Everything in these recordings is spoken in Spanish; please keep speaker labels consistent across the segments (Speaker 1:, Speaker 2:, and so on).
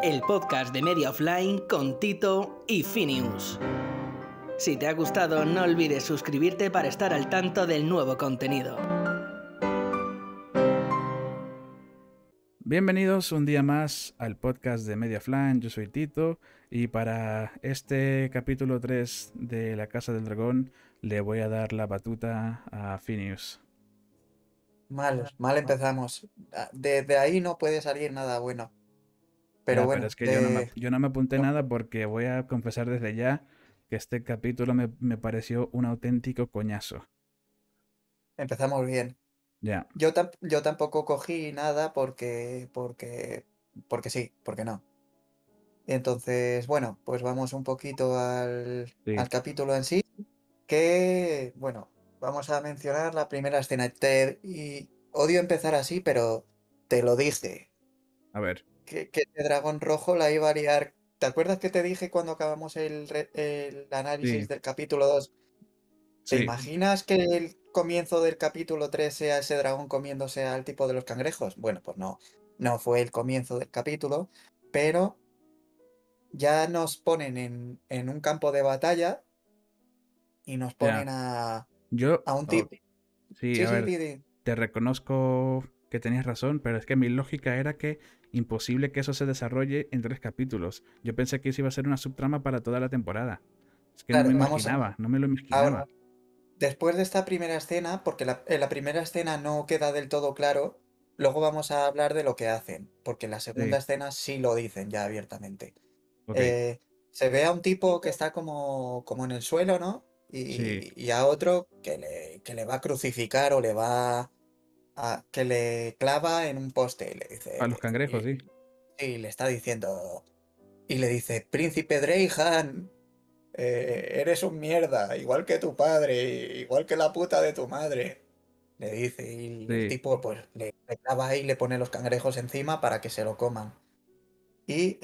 Speaker 1: el podcast de Media Offline con Tito y Phineas. Si te ha gustado, no olvides suscribirte para estar al tanto del nuevo contenido.
Speaker 2: Bienvenidos un día más al podcast de Media Offline. Yo soy Tito y para este capítulo 3 de La Casa del Dragón le voy a dar la batuta a Phineas.
Speaker 3: Mal empezamos. Desde ahí no puede salir nada bueno. Pero
Speaker 2: Ya,
Speaker 3: bueno,
Speaker 2: pero es que yo no me apunté nada porque voy a confesar desde ya que este capítulo me pareció un auténtico coñazo.
Speaker 3: empezamos bien.
Speaker 2: Ya,
Speaker 3: Yo tampoco cogí nada porque sí, porque no. Entonces, bueno, pues vamos un poquito
Speaker 2: sí.
Speaker 3: al capítulo en sí. Bueno, vamos a mencionar la primera escena. Y odio empezar así, pero te lo dije.
Speaker 2: A ver.
Speaker 3: Que ese dragón rojo la iba a liar. ¿Te acuerdas que te dije cuando acabamos el análisis
Speaker 2: Sí,
Speaker 3: del capítulo 2? ¿Te
Speaker 2: sí.
Speaker 3: imaginas que el comienzo del capítulo 3 sea ese dragón comiéndose al tipo de los cangrejos? Bueno, pues no. No fue el comienzo del capítulo, pero ya nos ponen en un campo de batalla y nos
Speaker 2: Ya.
Speaker 3: ponen a
Speaker 2: Yo,
Speaker 3: un tipo.
Speaker 2: sí,
Speaker 3: Sí,
Speaker 2: a
Speaker 3: sí,
Speaker 2: ver.
Speaker 3: Didi.
Speaker 2: Te reconozco que tenías razón, pero es que mi lógica era que imposible que eso se desarrolle en 3 capítulos. Yo pensé que eso iba a ser una subtrama para toda la temporada. Es que no
Speaker 3: Claro,
Speaker 2: me
Speaker 3: vamos
Speaker 2: imaginaba, no me lo
Speaker 3: ahora.
Speaker 2: imaginaba.
Speaker 3: Después de esta primera escena, porque en la primera escena no queda del todo claro, luego vamos a hablar de lo que hacen, porque en la segunda
Speaker 2: Sí,
Speaker 3: escena sí lo dicen ya abiertamente.
Speaker 2: ok,
Speaker 3: Eh, Se ve a un tipo que está como en el suelo, ¿no?
Speaker 2: sí,
Speaker 3: Y a otro que le va a crucificar o que le clava en un poste y le
Speaker 2: a los
Speaker 3: dice,
Speaker 2: cangrejos, sí.
Speaker 3: y le está diciendo, y le dice, Príncipe Dreyhan, eres un mierda, igual que tu padre, igual que la puta de tu madre. Le dice, y el
Speaker 2: Sí,
Speaker 3: tipo pues le clava ahí y le pone los cangrejos encima para que se lo coman. Y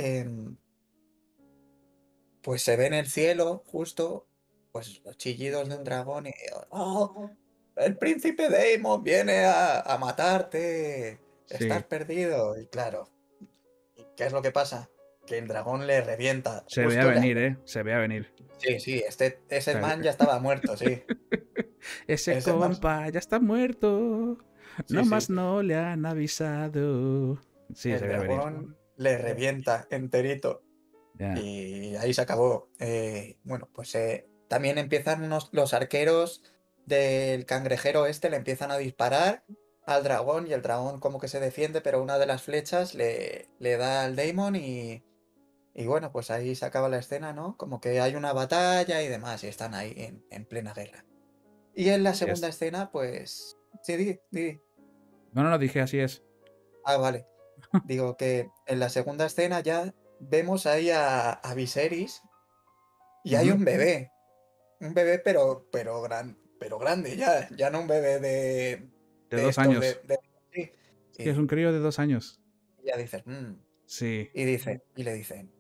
Speaker 3: pues se ve en el cielo justo pues los chillidos de un dragón y ¡oh! El príncipe Daemon viene a matarte. Estás
Speaker 2: sí.
Speaker 3: perdido. Y claro, ¿y qué es lo que pasa? Que el dragón le revienta.
Speaker 2: Se ve a
Speaker 3: Justo
Speaker 2: venir, ¿eh? Se ve a venir.
Speaker 3: Sí, ese
Speaker 2: Se ve-
Speaker 3: man ya estaba muerto, sí.
Speaker 2: Ese
Speaker 3: Ese man.
Speaker 2: compa ya está muerto.
Speaker 3: Sí,
Speaker 2: No
Speaker 3: sí.
Speaker 2: más no le han avisado. Sí, se
Speaker 3: El
Speaker 2: ve a venir.
Speaker 3: dragón le revienta enterito.
Speaker 2: Ya.
Speaker 3: Y ahí se acabó. Bueno, pues también empiezan los arqueros del cangrejero este, le empiezan a disparar al dragón y el dragón como que se defiende, pero una de las flechas le da al Daemon y bueno, pues ahí se acaba la escena, ¿no? Como que hay una batalla y demás y están ahí en plena guerra. Y en la
Speaker 2: Así
Speaker 3: segunda
Speaker 2: es.
Speaker 3: escena, pues... Sí, di.
Speaker 2: No, no, no, dije así es.
Speaker 3: Ah, vale. Digo que en la segunda escena ya vemos ahí a Viserys y hay
Speaker 2: Ujú.
Speaker 3: un bebé. Un bebé, pero grande, ya no un bebé
Speaker 2: De
Speaker 3: de
Speaker 2: 2
Speaker 3: estos
Speaker 2: años.
Speaker 3: sí.
Speaker 2: Es que es un crío de 2 años.
Speaker 3: Y ya dices, "Mm".
Speaker 2: Sí.
Speaker 3: Y le dicen,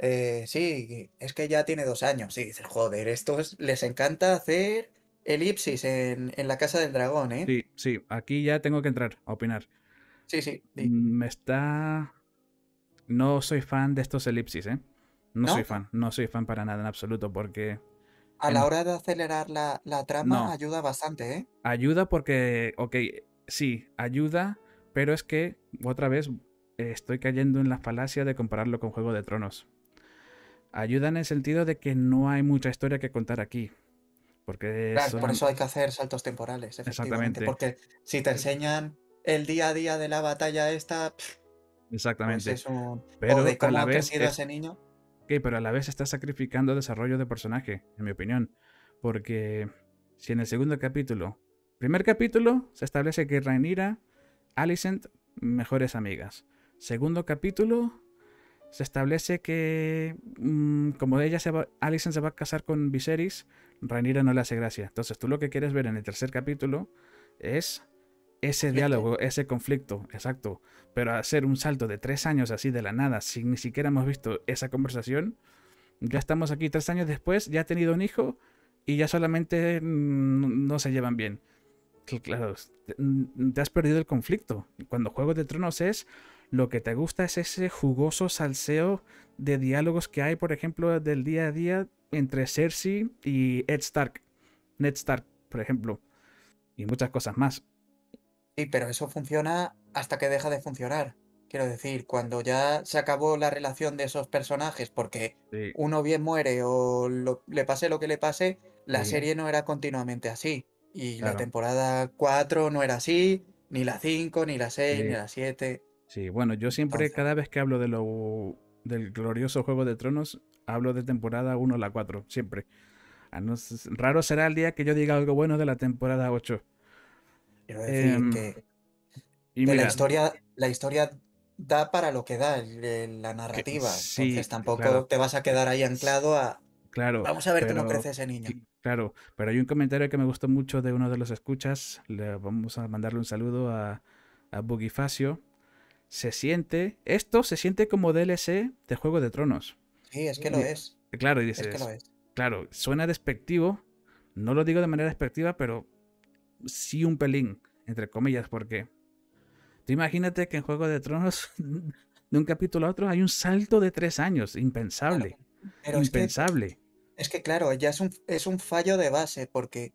Speaker 3: sí, es que ya tiene 2 años. Sí, dices, joder, estos les encanta hacer elipsis en la Casa del Dragón, ¿eh?
Speaker 2: Sí, sí, aquí ya tengo que entrar a opinar.
Speaker 3: Sí, sí,
Speaker 2: Me está... No soy fan de estos elipsis, ¿eh?
Speaker 3: ¿no?
Speaker 2: No soy fan para nada en absoluto, porque
Speaker 3: A
Speaker 2: en
Speaker 3: la
Speaker 2: los...
Speaker 3: hora de acelerar la trama
Speaker 2: No,
Speaker 3: ayuda bastante, ¿eh?
Speaker 2: ayuda porque, ok, sí, ayuda, pero es que, otra vez, estoy cayendo en la falacia de compararlo con Juego de Tronos. Ayuda en el sentido de que no hay mucha historia que contar aquí, porque es
Speaker 3: Claro, por eso hay que hacer saltos temporales, efectivamente,
Speaker 2: Exactamente,
Speaker 3: porque si te enseñan el día a día de la batalla esta, pues
Speaker 2: exactamente.
Speaker 3: es un... O
Speaker 2: Pero
Speaker 3: de
Speaker 2: a
Speaker 3: cómo
Speaker 2: la
Speaker 3: ha
Speaker 2: vez
Speaker 3: crecido ese niño.
Speaker 2: pero a la vez está sacrificando desarrollo de personaje, en mi opinión. Porque si en el segundo capítulo, primer capítulo, se establece que Rhaenyra, Alicent, mejores amigas. Segundo capítulo, se establece que como Alicent se va a casar con Viserys, Rhaenyra no le hace gracia. Entonces tú lo que quieres ver en el tercer capítulo es ese
Speaker 3: Conflicto.
Speaker 2: diálogo, ese conflicto, exacto. Pero hacer un salto de 3 años así de la nada, sin ni siquiera hemos visto esa conversación, ya estamos aquí 3 años después, ya ha tenido un hijo y ya solamente no se llevan bien. Claro, te has perdido el conflicto. Cuando Juego de Tronos es Lo que te gusta es ese jugoso salseo de diálogos que hay, por ejemplo, del día a día entre Cersei y Ned Stark, por ejemplo, y muchas cosas más.
Speaker 3: Sí, pero eso funciona hasta que deja de funcionar. Quiero decir, cuando ya se acabó la relación de esos personajes, porque
Speaker 2: Sí,
Speaker 3: uno bien muere o le pase lo que le pase, la
Speaker 2: sí,
Speaker 3: serie no era continuamente así. Y la
Speaker 2: claro.
Speaker 3: temporada 4 no era así, ni la 5 ni la 6 ni
Speaker 2: Sí,
Speaker 3: la 7.
Speaker 2: sí. Bueno, yo siempre,
Speaker 3: Entonces,
Speaker 2: cada vez que hablo del glorioso Juego de Tronos, hablo de temporada 1 a la 4, siempre. Raro será el día que yo diga algo bueno de la temporada 8.
Speaker 3: quiero decir
Speaker 2: Em, y
Speaker 3: que
Speaker 2: mira,
Speaker 3: la historia da para lo que da la narrativa.
Speaker 2: sí,
Speaker 3: Entonces tampoco
Speaker 2: claro,
Speaker 3: te vas a quedar ahí anclado a
Speaker 2: claro,
Speaker 3: vamos a ver cómo
Speaker 2: pero
Speaker 3: crece ese niño.
Speaker 2: claro, pero hay un comentario que me gustó mucho de uno de los escuchas. Vamos a mandarle un saludo a Bugifacio. Esto se siente como DLC de Juego de Tronos.
Speaker 3: Sí, es que lo
Speaker 2: Y-
Speaker 3: es.
Speaker 2: claro, y
Speaker 3: Es que lo
Speaker 2: dices,
Speaker 3: es.
Speaker 2: claro, suena despectivo. No lo digo de manera despectiva, pero sí un pelín, entre comillas, porque tú imagínate que en Juego de Tronos, de un capítulo a otro, hay un salto de 3 años.
Speaker 3: Claro.
Speaker 2: Impensable.
Speaker 3: Pero
Speaker 2: Impensable.
Speaker 3: es que claro, ya es un fallo de base, porque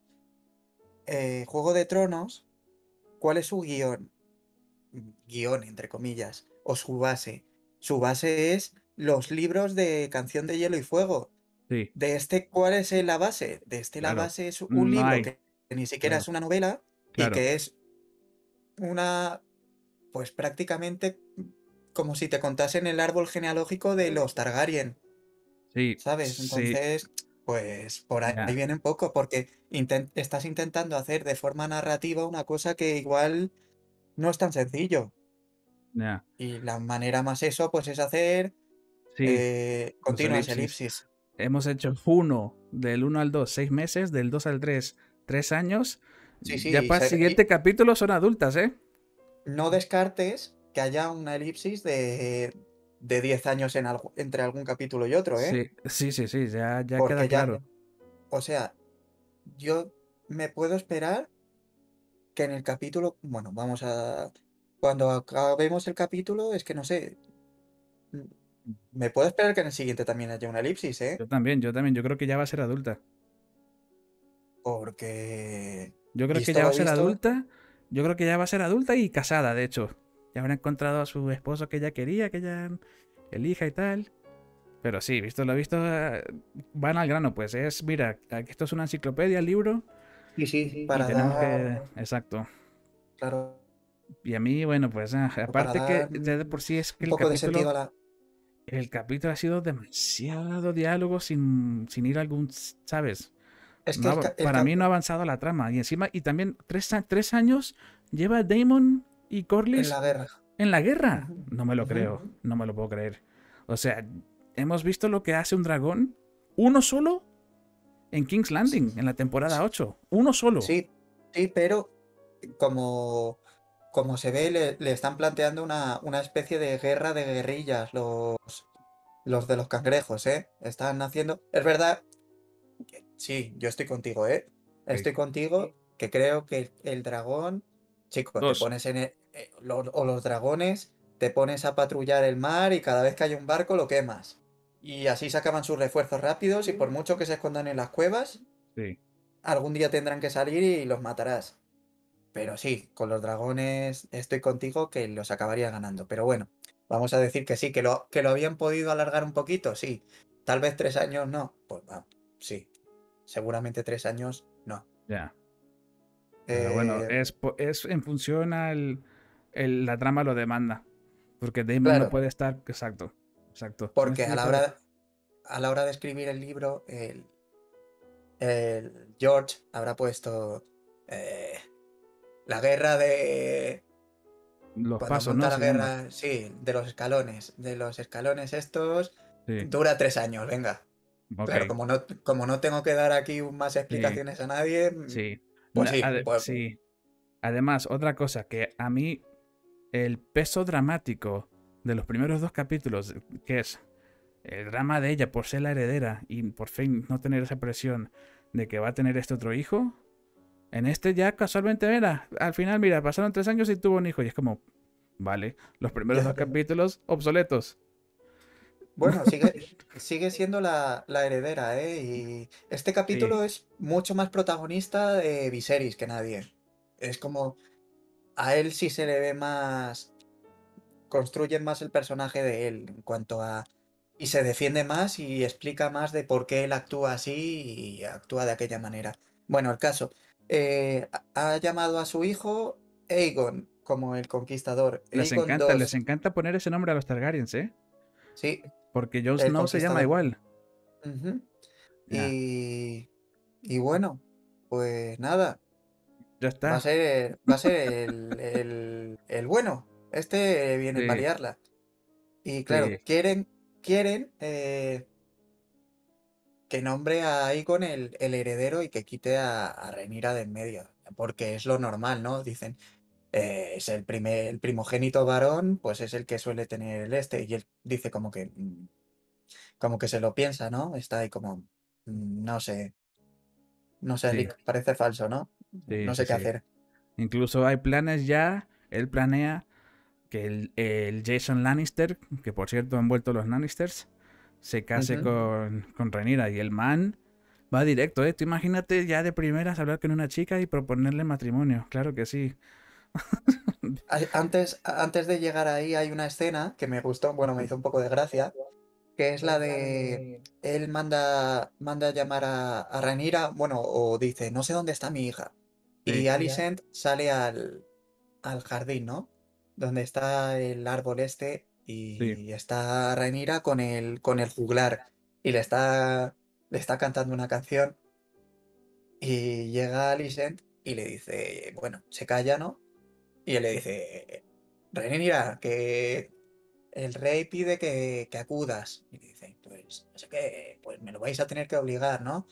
Speaker 3: Juego de Tronos, ¿cuál es su guión? Guión, entre comillas, o su base. Su base es los libros de Canción de Hielo y Fuego.
Speaker 2: Sí,
Speaker 3: De este, ¿cuál es la base? De este, la
Speaker 2: claro.
Speaker 3: base es un
Speaker 2: No
Speaker 3: libro
Speaker 2: hay.
Speaker 3: que ni siquiera
Speaker 2: Claro,
Speaker 3: es una novela y
Speaker 2: claro.
Speaker 3: que es una, pues prácticamente como si te contasen el árbol genealógico de los Targaryen.
Speaker 2: Sí,
Speaker 3: ¿Sabes?
Speaker 2: sí,
Speaker 3: Entonces, pues por ahí
Speaker 2: ya,
Speaker 3: viene un poco, porque estás intentando hacer de forma narrativa una cosa que igual no es tan sencillo.
Speaker 2: ya.
Speaker 3: Y la manera más eso, pues es hacer
Speaker 2: Sí, los
Speaker 3: continuas
Speaker 2: elipsis.
Speaker 3: elipsis.
Speaker 2: Hemos hecho uno, del 1 al 2, 6 meses, del 2 al 3, 3 años.
Speaker 3: Sí,
Speaker 2: Ya
Speaker 3: sí,
Speaker 2: para el siguiente capítulo son adultas, ¿eh?
Speaker 3: no descartes que haya una elipsis de 10 años entre algún capítulo y otro, ¿eh?
Speaker 2: Sí, sí, sí, sí, ya queda
Speaker 3: Porque ya,
Speaker 2: claro.
Speaker 3: o sea, yo me puedo esperar que en el capítulo, bueno, vamos a... Cuando acabemos el capítulo, es que no sé, mm, me puedo esperar que en el siguiente también haya una elipsis, ¿eh?
Speaker 2: Yo también, yo creo que ya va a ser adulta.
Speaker 3: Porque,
Speaker 2: Yo creo que
Speaker 3: visto
Speaker 2: ya va a
Speaker 3: lo
Speaker 2: ser
Speaker 3: visto,
Speaker 2: adulta. Yo creo que ya va a ser adulta y casada, de hecho. Ya habrá encontrado a su esposo que ella quería, que ella elija y tal. Pero sí, visto lo visto, van al grano, pues mira, esto es una enciclopedia, el libro,
Speaker 3: sí, sí,
Speaker 2: y
Speaker 3: para
Speaker 2: tenemos que,
Speaker 3: dar,
Speaker 2: exacto.
Speaker 3: claro,
Speaker 2: Y a mí, bueno, pues
Speaker 3: para
Speaker 2: aparte que
Speaker 3: dar
Speaker 2: ya de por sí es que
Speaker 3: un poco de sentido a la...
Speaker 2: el capítulo ha sido demasiado diálogo sin ir a algún, ¿sabes?
Speaker 3: Es que
Speaker 2: No, para mí no ha avanzado la trama. Y encima, y también 3 años lleva Damon y
Speaker 3: en
Speaker 2: Corlys
Speaker 3: la guerra.
Speaker 2: en la guerra.
Speaker 3: Ujú,
Speaker 2: No me lo
Speaker 3: ujú.
Speaker 2: creo, no me lo puedo creer. O sea, hemos visto lo que hace un dragón, uno solo, en King's Landing, en la temporada 8. Uno solo.
Speaker 3: Sí, sí, pero como, como se ve, le están planteando una especie de guerra de guerrillas los de los cangrejos, ¿eh? Están haciendo... Es verdad, sí, yo estoy contigo, ¿eh?
Speaker 2: Sí.
Speaker 3: Estoy contigo que creo que el dragón, chico, te
Speaker 2: Dos.
Speaker 3: pones o los dragones, te pones a patrullar el mar y cada vez que hay un barco lo quemas. Y así se acaban sus refuerzos rápidos y por mucho que se escondan en las cuevas,
Speaker 2: Sí.
Speaker 3: algún día tendrán que salir y los matarás. Pero sí, con los dragones estoy contigo que los acabaría ganando. Pero bueno, vamos a decir que sí, que lo habían podido alargar un poquito, sí. Tal vez 3 años no. Pues va, sí. Seguramente 3 años no.
Speaker 2: Ya. Pero bueno,
Speaker 3: Eh,
Speaker 2: es en función la trama lo demanda. Porque Damon no
Speaker 3: claro,
Speaker 2: puede estar. Exacto. Exacto. En
Speaker 3: porque
Speaker 2: este tipo de.
Speaker 3: a la hora de escribir el libro, el George habrá puesto eh, la guerra de...
Speaker 2: Los
Speaker 3: Cuando
Speaker 2: pasos,
Speaker 3: monta
Speaker 2: ¿no?
Speaker 3: la
Speaker 2: Se llama.
Speaker 3: guerra, sí, de los escalones. De los escalones estos,
Speaker 2: Sí.
Speaker 3: dura 3 años, venga. Claro,
Speaker 2: Ok.
Speaker 3: como no tengo que dar aquí más
Speaker 2: Sí.
Speaker 3: explicaciones a nadie,
Speaker 2: Sí.
Speaker 3: pues sí, pues
Speaker 2: Sí. Además, otra cosa que a mí el peso dramático de los primeros 2 capítulos, que es el drama de ella por ser la heredera y por fin no tener esa presión de que va a tener este otro hijo, en este ya casualmente, mira, al final, mira, pasaron 3 años y tuvo un hijo y es como, Vale, los primeros
Speaker 3: Ya,
Speaker 2: 2 capítulos obsoletos.
Speaker 3: bueno, sigue siendo la heredera, ¿eh? Y este
Speaker 2: Sí,
Speaker 3: capítulo es mucho más protagonista de Viserys que nadie. Es como, a él sí se le ve más, construyen más el personaje de él en cuanto a... Y se defiende más y explica más de por qué él actúa así y actúa de aquella manera. Bueno, el caso. Ha llamado a su hijo Aegon como el conquistador. Aegon
Speaker 2: les
Speaker 3: 2.
Speaker 2: encanta poner ese nombre a los Targaryens, ¿eh?
Speaker 3: Sí,
Speaker 2: Porque Jon
Speaker 3: el
Speaker 2: Snow se llama
Speaker 3: conquistador.
Speaker 2: igual.
Speaker 3: Ujú.
Speaker 2: Ya,
Speaker 3: Y, y bueno, pues nada,
Speaker 2: ya está.
Speaker 3: va a ser el bueno. Este viene para
Speaker 2: Sí,
Speaker 3: liarla. Y claro,
Speaker 2: sí,
Speaker 3: quieren que nombre a Aegon el heredero y que quite a Rhaenyra de en medio. Porque es lo normal, ¿no? Dicen, es el primogénito varón, pues es el que suele tener el este. Y él dice como que se lo piensa, ¿no? Está ahí como, no sé, no sé,
Speaker 2: sí,
Speaker 3: Rick, parece falso, ¿no?
Speaker 2: sí,
Speaker 3: No
Speaker 2: sí,
Speaker 3: sé qué
Speaker 2: sí.
Speaker 3: hacer.
Speaker 2: Incluso hay planes ya. Él planea que el Jason Lannister, que por cierto han vuelto los Lannisters, se case
Speaker 3: Ujú.
Speaker 2: con Rhaenyra. Y el man va directo, ¿eh? Tú imagínate ya de primeras hablar con una chica y proponerle matrimonio. Claro que sí.
Speaker 3: Antes de llegar ahí hay una escena que me gustó, bueno, me hizo un poco de gracia, que es la de él manda a llamar a Rhaenyra, bueno, o dice, no sé dónde está mi hija. Y
Speaker 2: Sí,
Speaker 3: Alicent sale al jardín, ¿no? Donde está el árbol este
Speaker 2: sí,
Speaker 3: y está Rhaenyra con el juglar y le está cantando una canción y llega Alicent y le dice, bueno, se calla, ¿no? Y él le dice, Rhaenyra, que el rey pide que acudas. Y le dice, pues no sé qué, pues me lo vais a tener que obligar, ¿no?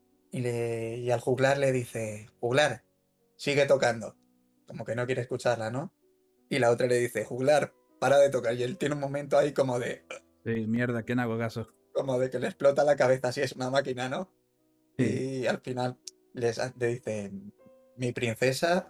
Speaker 3: Y al juglar le dice, juglar, sigue tocando. Como que no quiere escucharla, ¿no? Y la otra le dice, juglar, para de tocar. Y él tiene un momento ahí
Speaker 2: sí, mierda, ¿quién hago caso?
Speaker 3: como de que le explota la cabeza, si es una máquina, ¿no?
Speaker 2: Sí.
Speaker 3: Y al final le dice, mi princesa,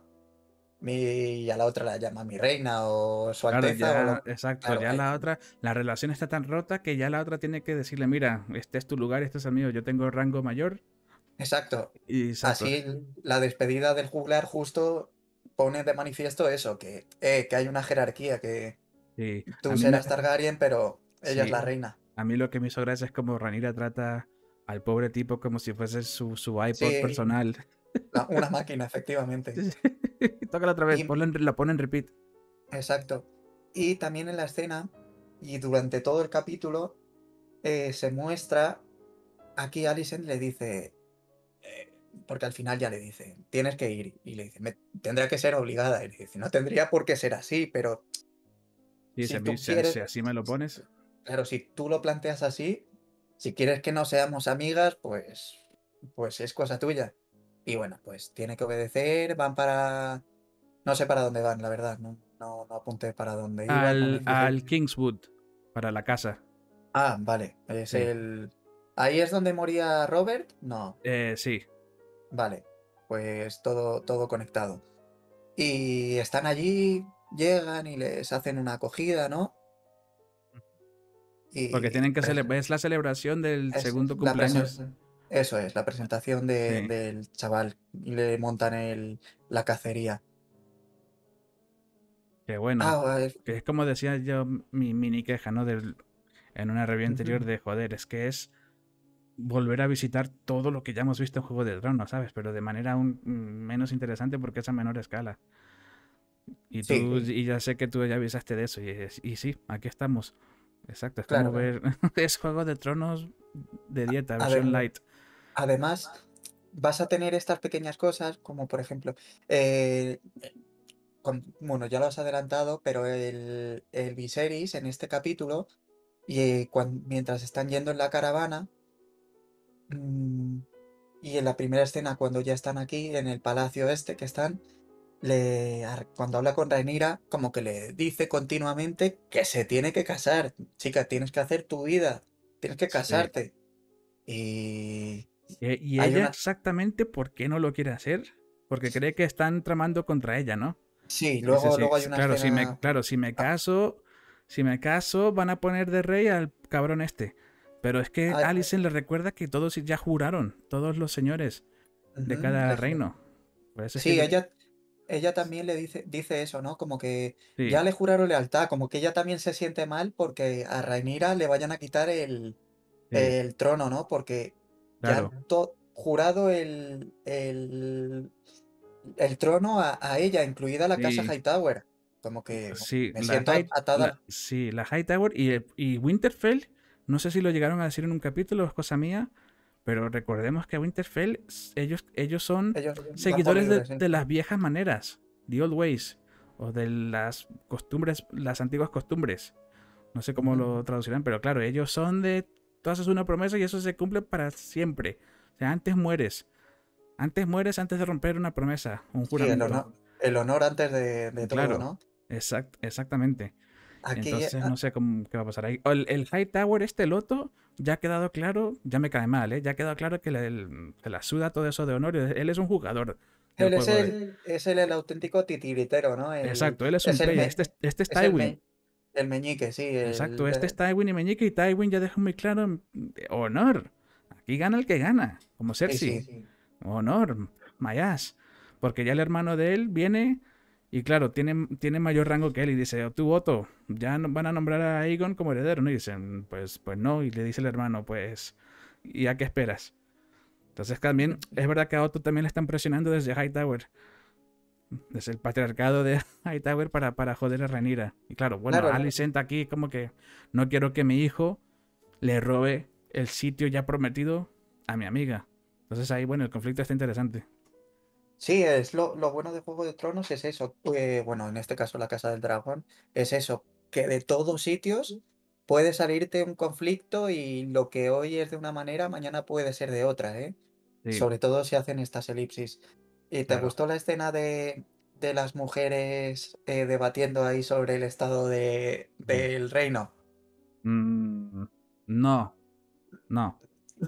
Speaker 3: y a la otra la llama mi reina o su
Speaker 2: Claro,
Speaker 3: alteza o
Speaker 2: ya,
Speaker 3: lo...
Speaker 2: exacto,
Speaker 3: Claro,
Speaker 2: ya la otra, la relación está tan rota que ya la otra tiene que decirle, mira, este es tu lugar, este es el mío, yo tengo rango mayor.
Speaker 3: exacto.
Speaker 2: Y exacto,
Speaker 3: Así la despedida del juglar justo pone de manifiesto eso, que hay una jerarquía, que
Speaker 2: sí, a
Speaker 3: tú
Speaker 2: mí me,
Speaker 3: serás Targaryen, pero ella es
Speaker 2: sí,
Speaker 3: la reina.
Speaker 2: a mí lo que me hizo gracia es como Rhaenyra trata al pobre tipo como si fuese su iPod
Speaker 3: Sí,
Speaker 2: personal.
Speaker 3: una máquina, efectivamente.
Speaker 2: Tócala otra vez,
Speaker 3: Y
Speaker 2: la pone en repeat.
Speaker 3: exacto. Y también en la escena, y durante todo el capítulo, se muestra, aquí Alicent le dice, eh, porque al final ya le dice, tienes que ir. Y le dice, tendrá que ser obligada. Y le dice, no tendría por qué ser así, pero
Speaker 2: Sí,
Speaker 3: si tú quieres,
Speaker 2: si así me lo pones.
Speaker 3: claro, si tú lo planteas así, si quieres que no seamos amigas, pues es cosa tuya. Y bueno, pues tiene que obedecer, van para... No sé para dónde van, la verdad, no apunté para dónde iban, no me fijé.
Speaker 2: Al Kingswood, para la casa.
Speaker 3: Ah, vale, es
Speaker 2: Sí,
Speaker 3: el... ¿Ahí es donde moría Robert? No,
Speaker 2: sí.
Speaker 3: vale, pues todo conectado. Y están allí, llegan y les hacen una acogida, ¿no?
Speaker 2: Porque
Speaker 3: Y
Speaker 2: tienen que es la celebración del
Speaker 3: es
Speaker 2: segundo cumpleaños.
Speaker 3: eso es, la presentación
Speaker 2: Sí.
Speaker 3: del chaval. Y le montan la cacería.
Speaker 2: Que bueno,
Speaker 3: Ah,
Speaker 2: que es como decía yo mi mini queja, ¿no? En una review
Speaker 3: ujú.
Speaker 2: anterior de joder, es que es volver a visitar todo lo que ya hemos visto en Juego de Tronos, ¿sabes? Pero de manera aún menos interesante porque es a menor escala.
Speaker 3: Sí,
Speaker 2: Y ya sé que tú ya avisaste de eso. Y sí, aquí estamos. Exacto, es como
Speaker 3: claro.
Speaker 2: ver. Es Juego de Tronos de dieta, versión
Speaker 3: Ade-
Speaker 2: light.
Speaker 3: Además, vas a tener estas pequeñas cosas, como por ejemplo, eh, bueno, ya lo has adelantado, pero el Viserys en este capítulo, mientras están yendo en la caravana, mm, y en la primera escena, cuando ya están aquí, en el palacio este que están, cuando habla con Rhaenyra, como que le dice continuamente que se tiene que casar. Chica, tienes que hacer tu vida, tienes que
Speaker 2: Sí.
Speaker 3: casarte. Y
Speaker 2: Y
Speaker 3: hay
Speaker 2: ella
Speaker 3: una...
Speaker 2: exactamente por qué no lo quiere hacer. Porque cree que están tramando contra ella, ¿no?
Speaker 3: Sí,
Speaker 2: Dice, sí,
Speaker 3: luego hay una
Speaker 2: claro,
Speaker 3: escena.
Speaker 2: si me caso, van a poner de rey al cabrón este. Pero es que
Speaker 3: Ah,
Speaker 2: Alicent le recuerda que todos ya juraron, todos los señores de
Speaker 3: ujú,
Speaker 2: cada reino. Por eso es que
Speaker 3: sí, ella también dice eso, ¿no? Como que
Speaker 2: sí,
Speaker 3: ya le juraron lealtad, como que ella también se siente mal porque a Rhaenyra le vayan a quitar
Speaker 2: sí,
Speaker 3: el trono, ¿no? Porque ya
Speaker 2: claro.
Speaker 3: han jurado el trono a ella, incluida la casa
Speaker 2: Sí,
Speaker 3: Hightower. Como que
Speaker 2: sí,
Speaker 3: me siento atada.
Speaker 2: sí, la Hightower y Winterfell, no sé si lo llegaron a decir en un capítulo, es cosa mía, pero recordemos que Winterfell, ellos son
Speaker 3: Ellos van por
Speaker 2: seguidores
Speaker 3: libre, sí.
Speaker 2: de las viejas maneras, the old ways, o de las costumbres, las antiguas costumbres. No sé cómo
Speaker 3: Ujú.
Speaker 2: lo traducirán, pero claro, ellos son de, tú haces una promesa y eso se cumple para siempre. O sea, antes mueres antes de romper una promesa, un
Speaker 3: Sí,
Speaker 2: juramento.
Speaker 3: el honor antes de todo,
Speaker 2: Claro,
Speaker 3: ¿no?
Speaker 2: exactamente.
Speaker 3: Aquí,
Speaker 2: Entonces no sé qué va a pasar ahí. El High Tower, este loto, ya ha quedado claro, ya me cae mal, ¿eh? Ya ha quedado claro que se la suda todo eso de honor. Él es un jugador del
Speaker 3: él es
Speaker 2: juego.
Speaker 3: el auténtico titiritero, ¿no?
Speaker 2: Exacto, él es un
Speaker 3: Es el,
Speaker 2: player.
Speaker 3: me-
Speaker 2: Este es
Speaker 3: es el,
Speaker 2: Tywin.
Speaker 3: me- el meñique, sí.
Speaker 2: Exacto, este es Tywin y Meñique. Y Tywin ya dejó muy claro honor. Aquí gana el que gana, como
Speaker 3: Sí,
Speaker 2: Cersei.
Speaker 3: sí.
Speaker 2: Honor, Mayas. Porque ya el hermano de él viene y claro, tiene mayor rango que él y dice, tú Otto, ya van a nombrar a Aegon como heredero, ¿no? Y dicen, pues no, y le dice el hermano, pues, ¿y a qué esperas? Entonces también, es verdad que a Otto también le están presionando desde Hightower, desde el patriarcado de Hightower para joder a Rhaenyra. Y claro, bueno,
Speaker 3: Claro,
Speaker 2: Alicent aquí como que no quiero que mi hijo le robe el sitio ya prometido a mi amiga. Entonces ahí, bueno, el conflicto está interesante.
Speaker 3: sí, es lo bueno de Juego de Tronos es eso. Bueno, en este caso la Casa del Dragón, es eso, que de todos sitios puede salirte un conflicto y lo que hoy es de una manera, mañana puede ser de otra, ¿eh?
Speaker 2: Sí,
Speaker 3: Sobre todo si hacen estas elipsis. ¿Y te
Speaker 2: claro.
Speaker 3: gustó la escena de las mujeres debatiendo ahí sobre el estado del reino?
Speaker 2: Mm, no, no,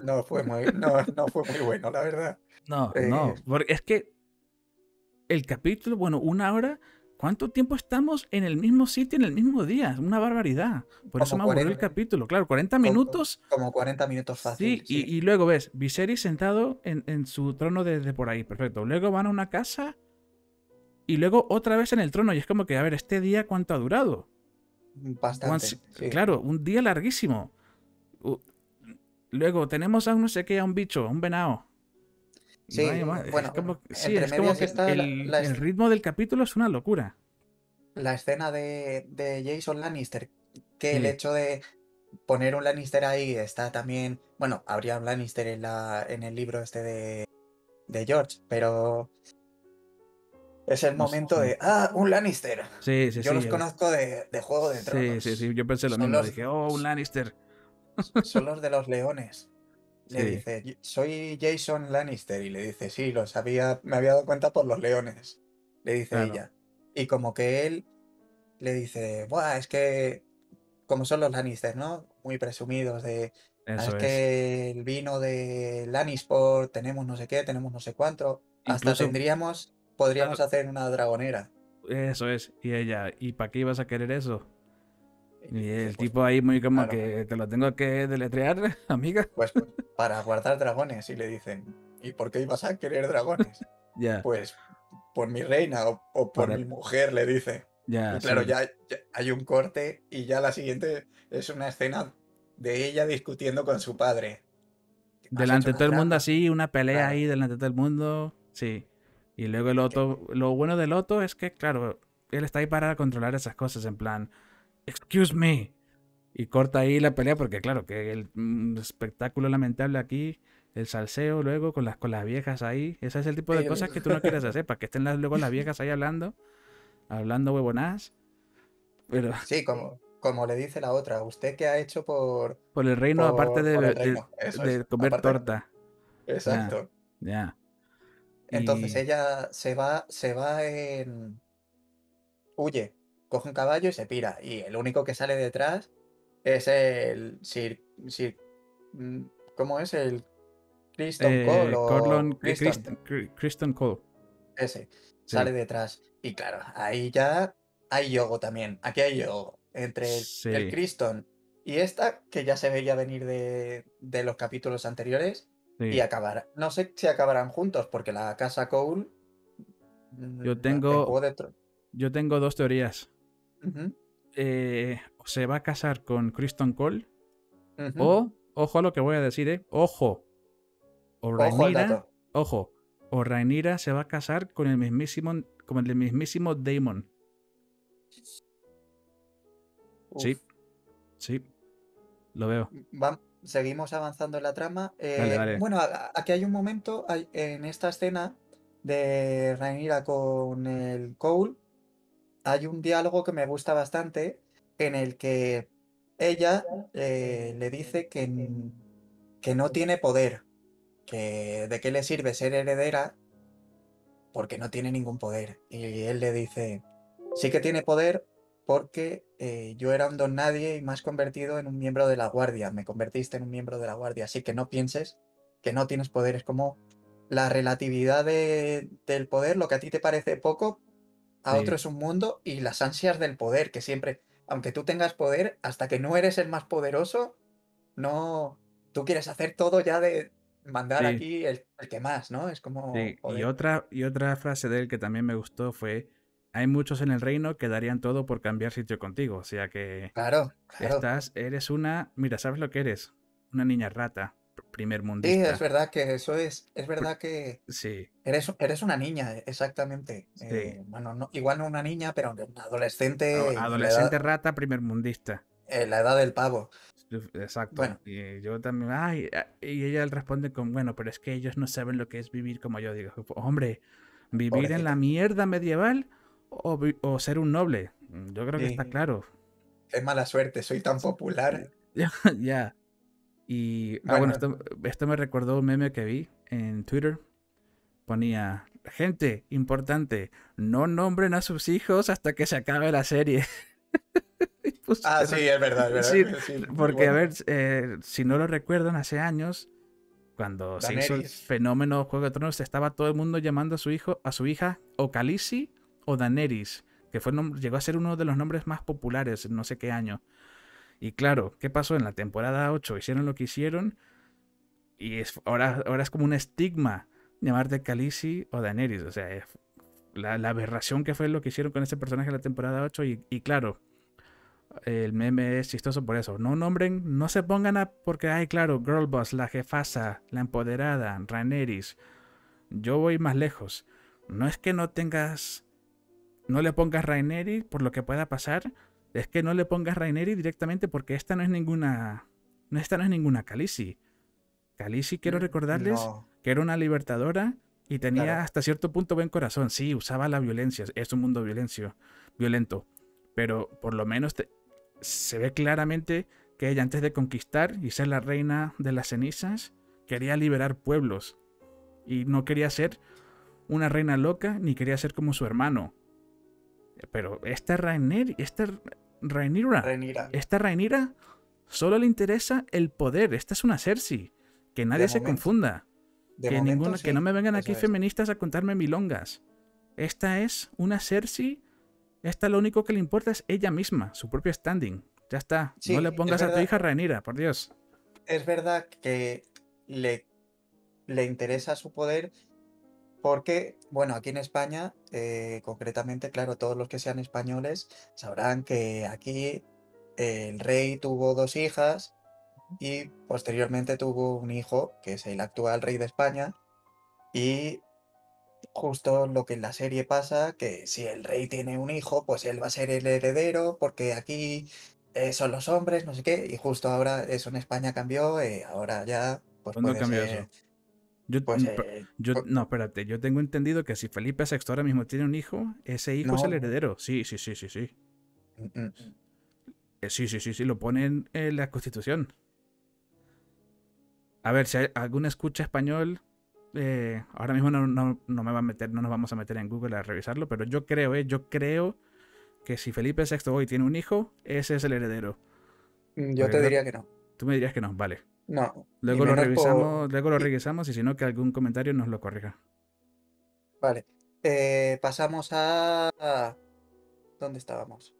Speaker 3: No fue muy bueno, la verdad.
Speaker 2: no.
Speaker 3: Eh,
Speaker 2: Porque es que el capítulo, bueno, una hora, ¿cuánto tiempo estamos en el mismo sitio en el mismo día? Una barbaridad. Por eso
Speaker 3: como
Speaker 2: me aburrió el
Speaker 3: 40,
Speaker 2: capítulo. Claro, 40 minutos.
Speaker 3: como 40 minutos fácil,
Speaker 2: Sí,
Speaker 3: sí.
Speaker 2: y luego ves Viserys sentado en su trono de por ahí. Perfecto. Luego van a una casa y luego otra vez en el trono. Y es como que, a ver, ¿este día cuánto ha durado?
Speaker 3: Bastante, sí.
Speaker 2: Claro, un día larguísimo. U- Luego tenemos a un no sé qué, a un bicho, a un venado. Y
Speaker 3: Sí,
Speaker 2: vaya, es
Speaker 3: bueno,
Speaker 2: como, sí,
Speaker 3: entre
Speaker 2: es como
Speaker 3: medias
Speaker 2: que
Speaker 3: está
Speaker 2: el ritmo del capítulo es una locura.
Speaker 3: la escena de Jason Lannister, que el
Speaker 2: Sí,
Speaker 3: hecho de poner un Lannister ahí está también, bueno, habría un Lannister en el libro este de George, pero es el
Speaker 2: no sé,
Speaker 3: momento
Speaker 2: sí.
Speaker 3: de, un Lannister.
Speaker 2: Sí, sí,
Speaker 3: Yo
Speaker 2: sí,
Speaker 3: los conozco de Juego de
Speaker 2: sí, sí, sí,
Speaker 3: Tronos.
Speaker 2: yo pensé lo
Speaker 3: Son
Speaker 2: mismo.
Speaker 3: los,
Speaker 2: Dije, oh, un Lannister.
Speaker 3: son los de los leones. Le
Speaker 2: Sí,
Speaker 3: dice, soy Jason Lannister. Y le dice, sí, lo sabía, me había dado cuenta por los leones. Le dice
Speaker 2: claro,
Speaker 3: ella. Y como que él le dice, buah, es que, como son los Lannister, ¿no? Muy presumidos de, es
Speaker 2: eso es.
Speaker 3: que el vino de Lannisport, tenemos no sé qué, tenemos no sé cuánto. Hasta
Speaker 2: Incluso,
Speaker 3: podríamos
Speaker 2: claro,
Speaker 3: hacer una dragonera.
Speaker 2: eso es. Y ella, ¿y para qué ibas a querer eso?
Speaker 3: Y
Speaker 2: Y
Speaker 3: dice,
Speaker 2: el
Speaker 3: pues
Speaker 2: tipo ahí muy como
Speaker 3: claro,
Speaker 2: que te lo tengo que deletrear, amiga.
Speaker 3: pues para guardar dragones. Y le dicen, ¿y por qué ibas a querer dragones?
Speaker 2: Ya,
Speaker 3: Pues por mi reina o por
Speaker 2: para,
Speaker 3: mi mujer, le dice.
Speaker 2: ya,
Speaker 3: Y claro,
Speaker 2: sí.
Speaker 3: ya hay un corte y ya la siguiente es una escena de ella discutiendo con su padre. Has hecho
Speaker 2: Delante de
Speaker 3: una
Speaker 2: todo el mundo
Speaker 3: trampa.
Speaker 2: así, una pelea
Speaker 3: Claro.
Speaker 2: ahí delante de todo el mundo. Sí. Y luego el
Speaker 3: Que-
Speaker 2: Otto, lo bueno del Otto es que, claro, él está ahí para controlar esas cosas, en plan, excuse me. Y corta ahí la pelea porque, claro, que el espectáculo lamentable aquí, el salseo luego con las viejas ahí, ese es el tipo de
Speaker 3: sí,
Speaker 2: cosas que tú no quieres hacer, para que estén luego las viejas ahí hablando huevonadas, pero
Speaker 3: sí, como le dice la otra, ¿usted qué ha hecho
Speaker 2: por el reino aparte
Speaker 3: por el reino? Eso es.
Speaker 2: de comer
Speaker 3: Aparte,
Speaker 2: torta. Ya,
Speaker 3: exacto.
Speaker 2: ya.
Speaker 3: Entonces
Speaker 2: Y
Speaker 3: ella huye, coge un caballo y se pira. Y el único que sale detrás es el mm, ¿cómo es? El Criston Cole
Speaker 2: Corlon,
Speaker 3: o Criston,
Speaker 2: Kristen Cole.
Speaker 3: ese,
Speaker 2: Sí,
Speaker 3: sale detrás. Y claro, ahí ya hay yogo también. Aquí hay yogo. Entre el
Speaker 2: Sí,
Speaker 3: Criston y esta, que ya se veía venir de los capítulos anteriores, y
Speaker 2: sí.
Speaker 3: acabar. No sé si acabarán juntos, porque la casa Cole
Speaker 2: Yo
Speaker 3: en Juego
Speaker 2: tengo,
Speaker 3: de Tronos.
Speaker 2: yo tengo dos teorías. O se va a casar con Kristen Cole, o, ojo a lo que voy a decir, ojo, o
Speaker 3: Ojo al
Speaker 2: Rhaenyra,
Speaker 3: dato.
Speaker 2: ojo, o Rhaenyra se va a casar con el mismísimo Daemon.
Speaker 3: Uf.
Speaker 2: Sí, sí, lo veo.
Speaker 3: Seguimos avanzando en la trama.
Speaker 2: Dale, dale.
Speaker 3: Bueno, aquí hay un momento en esta escena de Rhaenyra con el Cole. Hay un diálogo que me gusta bastante en el que ella le dice que no tiene poder, que de qué le sirve ser heredera porque no tiene ningún poder. Y él le dice, sí que tiene poder porque yo era un don nadie y me has convertido en un miembro de la guardia, me convertiste en un miembro de la guardia, así que no pienses que no tienes poder, es como la relatividad del poder, lo que a ti te parece poco, a otro
Speaker 2: Sí,
Speaker 3: es un mundo, y las ansias del poder, que siempre, aunque tú tengas poder, hasta que no eres el más poderoso, no, tú quieres hacer todo ya de mandar
Speaker 2: sí,
Speaker 3: aquí el que más, ¿no? Es como,
Speaker 2: sí. Y
Speaker 3: joder.
Speaker 2: otra frase de él que también me gustó fue, hay muchos en el reino que darían todo por cambiar sitio contigo. O sea que
Speaker 3: Claro, claro.
Speaker 2: eres una, mira, ¿sabes lo que eres? Una niña rata, primer
Speaker 3: Sí, es
Speaker 2: mundista.
Speaker 3: verdad que eso es verdad que
Speaker 2: Sí,
Speaker 3: eres una niña, exactamente.
Speaker 2: sí.
Speaker 3: Bueno, igual no una niña, pero una adolescente
Speaker 2: Adolescente rata, primer mundista.
Speaker 3: en la edad del pavo.
Speaker 2: Exacto.
Speaker 3: Bueno,
Speaker 2: Y yo también, y ella responde con, bueno, pero es que ellos no saben lo que es vivir como yo. Digo, hombre, ¿vivir en la
Speaker 3: pobrecita.
Speaker 2: mierda medieval o ser un noble? Yo creo que está
Speaker 3: Sí,
Speaker 2: claro.
Speaker 3: qué mala suerte, soy tan popular.
Speaker 2: Ya. Ya. Y, bueno,
Speaker 3: Bueno,
Speaker 2: esto me recordó un meme que vi en Twitter. Ponía, gente importante, no nombren a sus hijos hasta que se acabe la serie. Y puse
Speaker 3: ah,
Speaker 2: eso.
Speaker 3: sí, es
Speaker 2: Sí,
Speaker 3: verdad, sí, muy
Speaker 2: porque a
Speaker 3: bueno.
Speaker 2: ver, si no lo recuerdan, hace años, cuando se hizo el
Speaker 3: Daenerys.
Speaker 2: fenómeno Juego de Tronos, estaba todo el mundo llamando a su hija o Khaleesi o Daenerys, que llegó a ser uno de los nombres más populares en no sé qué año. Y claro, ¿qué pasó? En la temporada 8 hicieron lo que hicieron y ahora es como un estigma llamarte Khaleesi o Daenerys. O sea, la aberración que fue lo que hicieron con ese personaje en la temporada 8 y claro, el meme es chistoso por eso. No nombren, no se pongan a. Porque, ay, claro, Girlboss, la jefasa, la empoderada, Rhaenyra. Yo voy más lejos. No es que no tengas. No le pongas Rhaenyra por lo que pueda pasar. Es que no le pongas Rhaenyra directamente porque esta no es ninguna. Esta no es ninguna Khaleesi. Khaleesi, quiero recordarles
Speaker 3: No,
Speaker 2: que era una libertadora y tenía
Speaker 3: claro.
Speaker 2: hasta cierto punto buen corazón. Sí, usaba la violencia. Es un mundo violento. Pero por lo menos se ve claramente que ella, antes de conquistar y ser la reina de las cenizas, quería liberar pueblos. Y no quería ser una reina loca, ni quería ser como su hermano. Pero
Speaker 3: Renira,
Speaker 2: esta Rhaenyra solo le interesa el poder. Esta es una Cersei. Que
Speaker 3: de
Speaker 2: nadie se
Speaker 3: momento,
Speaker 2: confunda. Que no
Speaker 3: sí,
Speaker 2: me vengan aquí
Speaker 3: eso es.
Speaker 2: feministas a contarme milongas. Esta es una Cersei. Esta lo único que le importa es ella misma, su propio standing. Ya está. No le
Speaker 3: Sí,
Speaker 2: pongas a tu hija Rhaenyra, por Dios.
Speaker 3: es verdad que le, le interesa su poder porque, bueno, aquí en España, concretamente, claro, todos los que sean españoles sabrán que aquí el rey tuvo dos hijas y posteriormente tuvo un hijo, que es el actual rey de España, y justo lo que en la serie pasa, que si el rey tiene un hijo, pues él va a ser el heredero, porque aquí son los hombres, no sé qué, y justo ahora eso en España cambió, ahora ya, pues
Speaker 2: ¿Cuándo
Speaker 3: puede
Speaker 2: cambió
Speaker 3: ser,
Speaker 2: eso? Yo,
Speaker 3: pues,
Speaker 2: no, espérate. Yo tengo entendido que si Felipe VI ahora mismo tiene un hijo, ese hijo es
Speaker 3: no,
Speaker 2: el
Speaker 3: no.
Speaker 2: heredero. Sí, sí, sí, sí, sí.
Speaker 3: Mm, mm.
Speaker 2: Sí, sí, sí, sí. Lo pone en la Constitución. A ver, si hay algún escucha español, ahora mismo no me va a meter, no nos vamos a meter en Google a revisarlo, pero yo creo que si Felipe VI hoy tiene un hijo, ese es el heredero.
Speaker 3: Yo
Speaker 2: Porque
Speaker 3: te
Speaker 2: creo que
Speaker 3: diría que no.
Speaker 2: tú me dirías que no, vale.
Speaker 3: No, y menos por...
Speaker 2: Luego lo
Speaker 3: y-
Speaker 2: revisamos y si no, que algún comentario nos lo corrija.
Speaker 3: vale. Pasamos a... ¿Dónde estábamos?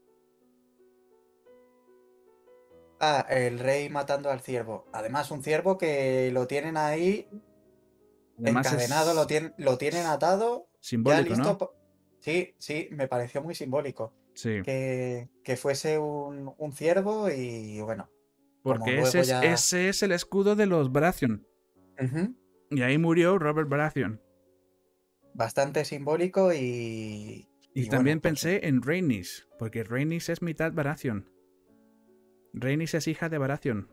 Speaker 3: Ah, el rey matando al ciervo. Además, un ciervo que lo tienen ahí
Speaker 2: Además
Speaker 3: encadenado,
Speaker 2: es
Speaker 3: lo tienen atado, ya
Speaker 2: simbólico,
Speaker 3: listo.
Speaker 2: ¿no?
Speaker 3: Sí, sí, me pareció muy simbólico.
Speaker 2: Sí.
Speaker 3: Que fuese un ciervo y bueno, como
Speaker 2: Porque
Speaker 3: luego ya...
Speaker 2: ese es el escudo de los Baratheon.
Speaker 3: Ujú,
Speaker 2: Y ahí murió Robert Baratheon.
Speaker 3: bastante simbólico
Speaker 2: Y
Speaker 3: y bueno,
Speaker 2: también
Speaker 3: pues
Speaker 2: pensé en Rhaenys, porque Rhaenys es mitad Baratheon. Rhaenys es hija de Baratheon.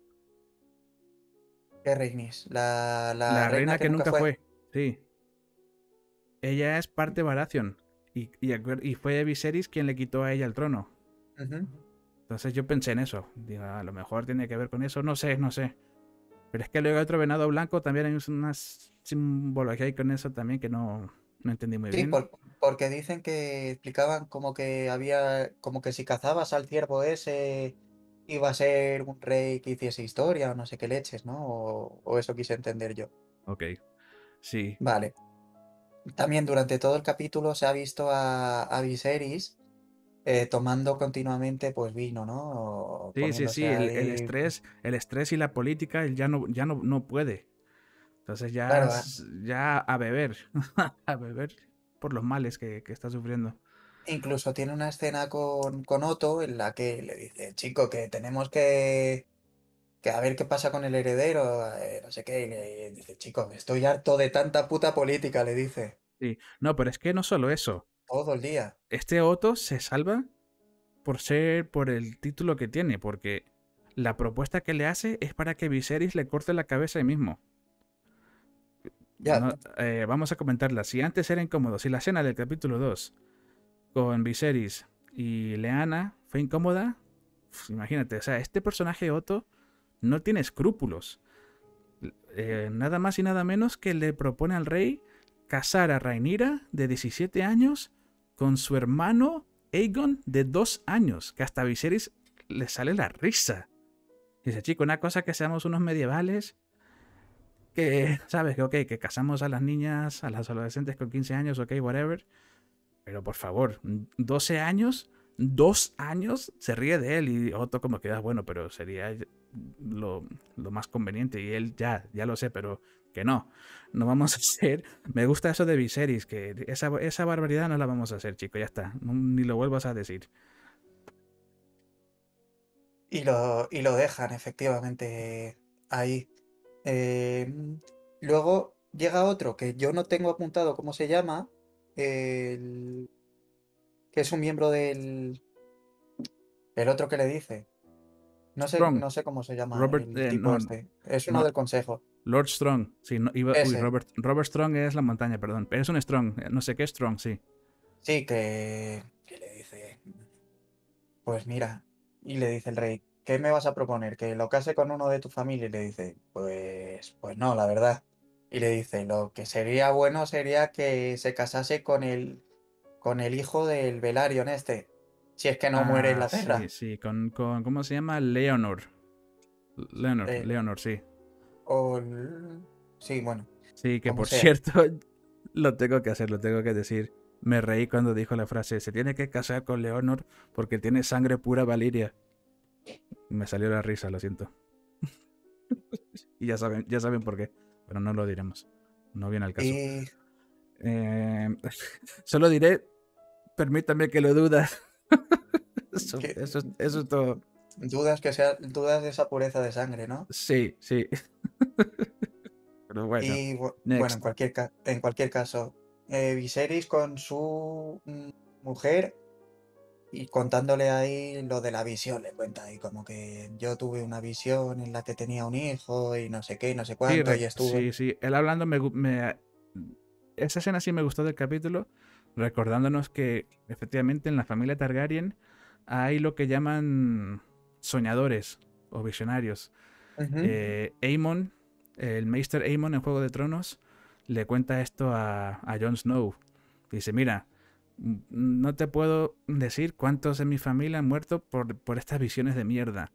Speaker 3: ¿qué Rhaenys? La
Speaker 2: La
Speaker 3: reina
Speaker 2: reina
Speaker 3: que
Speaker 2: que
Speaker 3: nunca
Speaker 2: nunca
Speaker 3: fue.
Speaker 2: fue. Sí. Ella es parte Baratheon. Y fue Viserys quien le quitó a ella el trono.
Speaker 3: Ujú.
Speaker 2: Entonces yo pensé en eso. Digo, a lo mejor tiene que ver con eso. No sé, no sé. Pero es que luego hay otro venado blanco. También hay una simbología ahí con eso también que no entendí muy
Speaker 3: Sí,
Speaker 2: bien.
Speaker 3: porque dicen que explicaban como que había, como que si cazabas al ciervo ese iba a ser un rey que hiciese historia o no sé qué leches, ¿no? O eso quise entender yo.
Speaker 2: Ok. Sí.
Speaker 3: Vale. También durante todo el capítulo se ha visto a Viserys tomando continuamente pues vino, ¿no? O
Speaker 2: Sí, sí,
Speaker 3: poniéndose
Speaker 2: sí.
Speaker 3: ahí.
Speaker 2: El estrés y la política, él ya no puede. Entonces ya,
Speaker 3: Claro,
Speaker 2: ya a beber. A beber por los males que está sufriendo.
Speaker 3: incluso tiene una escena con Otto en la que le dice, chico, que tenemos que a ver qué pasa con el heredero, no sé qué, y le dice, chico, estoy harto de tanta puta política, le dice,
Speaker 2: Sí. No, pero es que no solo eso.
Speaker 3: todo el día.
Speaker 2: Este Otto se salva por el título que tiene, porque la propuesta que le hace es para que Viserys le corte la cabeza ahí mismo.
Speaker 3: Ya,
Speaker 2: Vamos a comentarla. Si antes era incómodo, si la escena del capítulo 2 con Viserys y Lyanna fue incómoda, imagínate, o sea, este personaje Otto no tiene escrúpulos. Nada más y nada menos que le propone al rey casar a Rhaenyra de 17 años con su hermano Aegon de 2 años, que hasta a Viserys le sale la risa. Dice, chico, una cosa que seamos unos medievales, que, ¿sabes? Que, ok, que casamos a las niñas, a las adolescentes con 15 años, ok, whatever. Pero por favor, 12 años, 2 años, se ríe de él y Otto como que, bueno, pero sería lo más conveniente. Y él ya lo sé, pero que no vamos a hacer. Me gusta eso de Viserys, que esa barbaridad no la vamos a hacer, chico, ya está. Ni lo vuelvas a decir.
Speaker 3: y lo dejan efectivamente ahí. Eh, luego llega otro que yo no tengo apuntado cómo se llama, el, que es un miembro el otro que le dice. No sé,
Speaker 2: Strong,
Speaker 3: no sé cómo se llama
Speaker 2: Robert,
Speaker 3: el tipo
Speaker 2: no,
Speaker 3: este. Es uno
Speaker 2: no,
Speaker 3: del consejo.
Speaker 2: Lord Strong, sí, uy,
Speaker 3: Ese.
Speaker 2: Robert Strong es la montaña, perdón, pero es un Strong, no sé qué Strong, sí.
Speaker 3: Sí, que le dice, pues mira, y le dice el rey, ¿qué me vas a proponer? ¿Que lo case con uno de tu familia? Y le dice, pues no, la verdad. Y le dice, lo que sería bueno sería que se casase con el hijo del Velaryon este, si es que no muere en
Speaker 2: Ah,
Speaker 3: la
Speaker 2: sí,
Speaker 3: guerra.
Speaker 2: sí, ¿cómo se llama? Leonor.
Speaker 3: Eh,
Speaker 2: Leonor, sí.
Speaker 3: sí, bueno,
Speaker 2: Sí, que
Speaker 3: como
Speaker 2: por
Speaker 3: sea.
Speaker 2: cierto, lo tengo que hacer, lo tengo que decir. Me reí cuando dijo la frase, se tiene que casar con Leonor porque tiene sangre pura Valiria. Me salió la risa, lo siento. Y ya saben por qué, pero no lo diremos. No viene al caso.
Speaker 3: Y
Speaker 2: Eh, solo diré, permítame que lo dudas. Eso,
Speaker 3: que,
Speaker 2: eso, eso es todo.
Speaker 3: dudas de esa pureza de sangre, ¿no?
Speaker 2: Sí, sí. Pero bueno,
Speaker 3: Y bueno,
Speaker 2: next.
Speaker 3: en cualquier caso, Viserys con su mujer y contándole ahí lo de la visión, le cuenta ahí como que yo tuve una visión en la que tenía un hijo y no sé qué y no sé
Speaker 2: Sí,
Speaker 3: cuánto y estuve.
Speaker 2: sí, sí. Él hablando esa escena sí me gustó del capítulo, recordándonos que efectivamente en la familia Targaryen hay lo que llaman soñadores o visionarios.
Speaker 3: Ujú.
Speaker 2: Aemon, el Maester Aemon en Juego de Tronos, le cuenta esto a Jon Snow. Dice, mira, no te puedo decir cuántos de mi familia han muerto por estas visiones de mierda.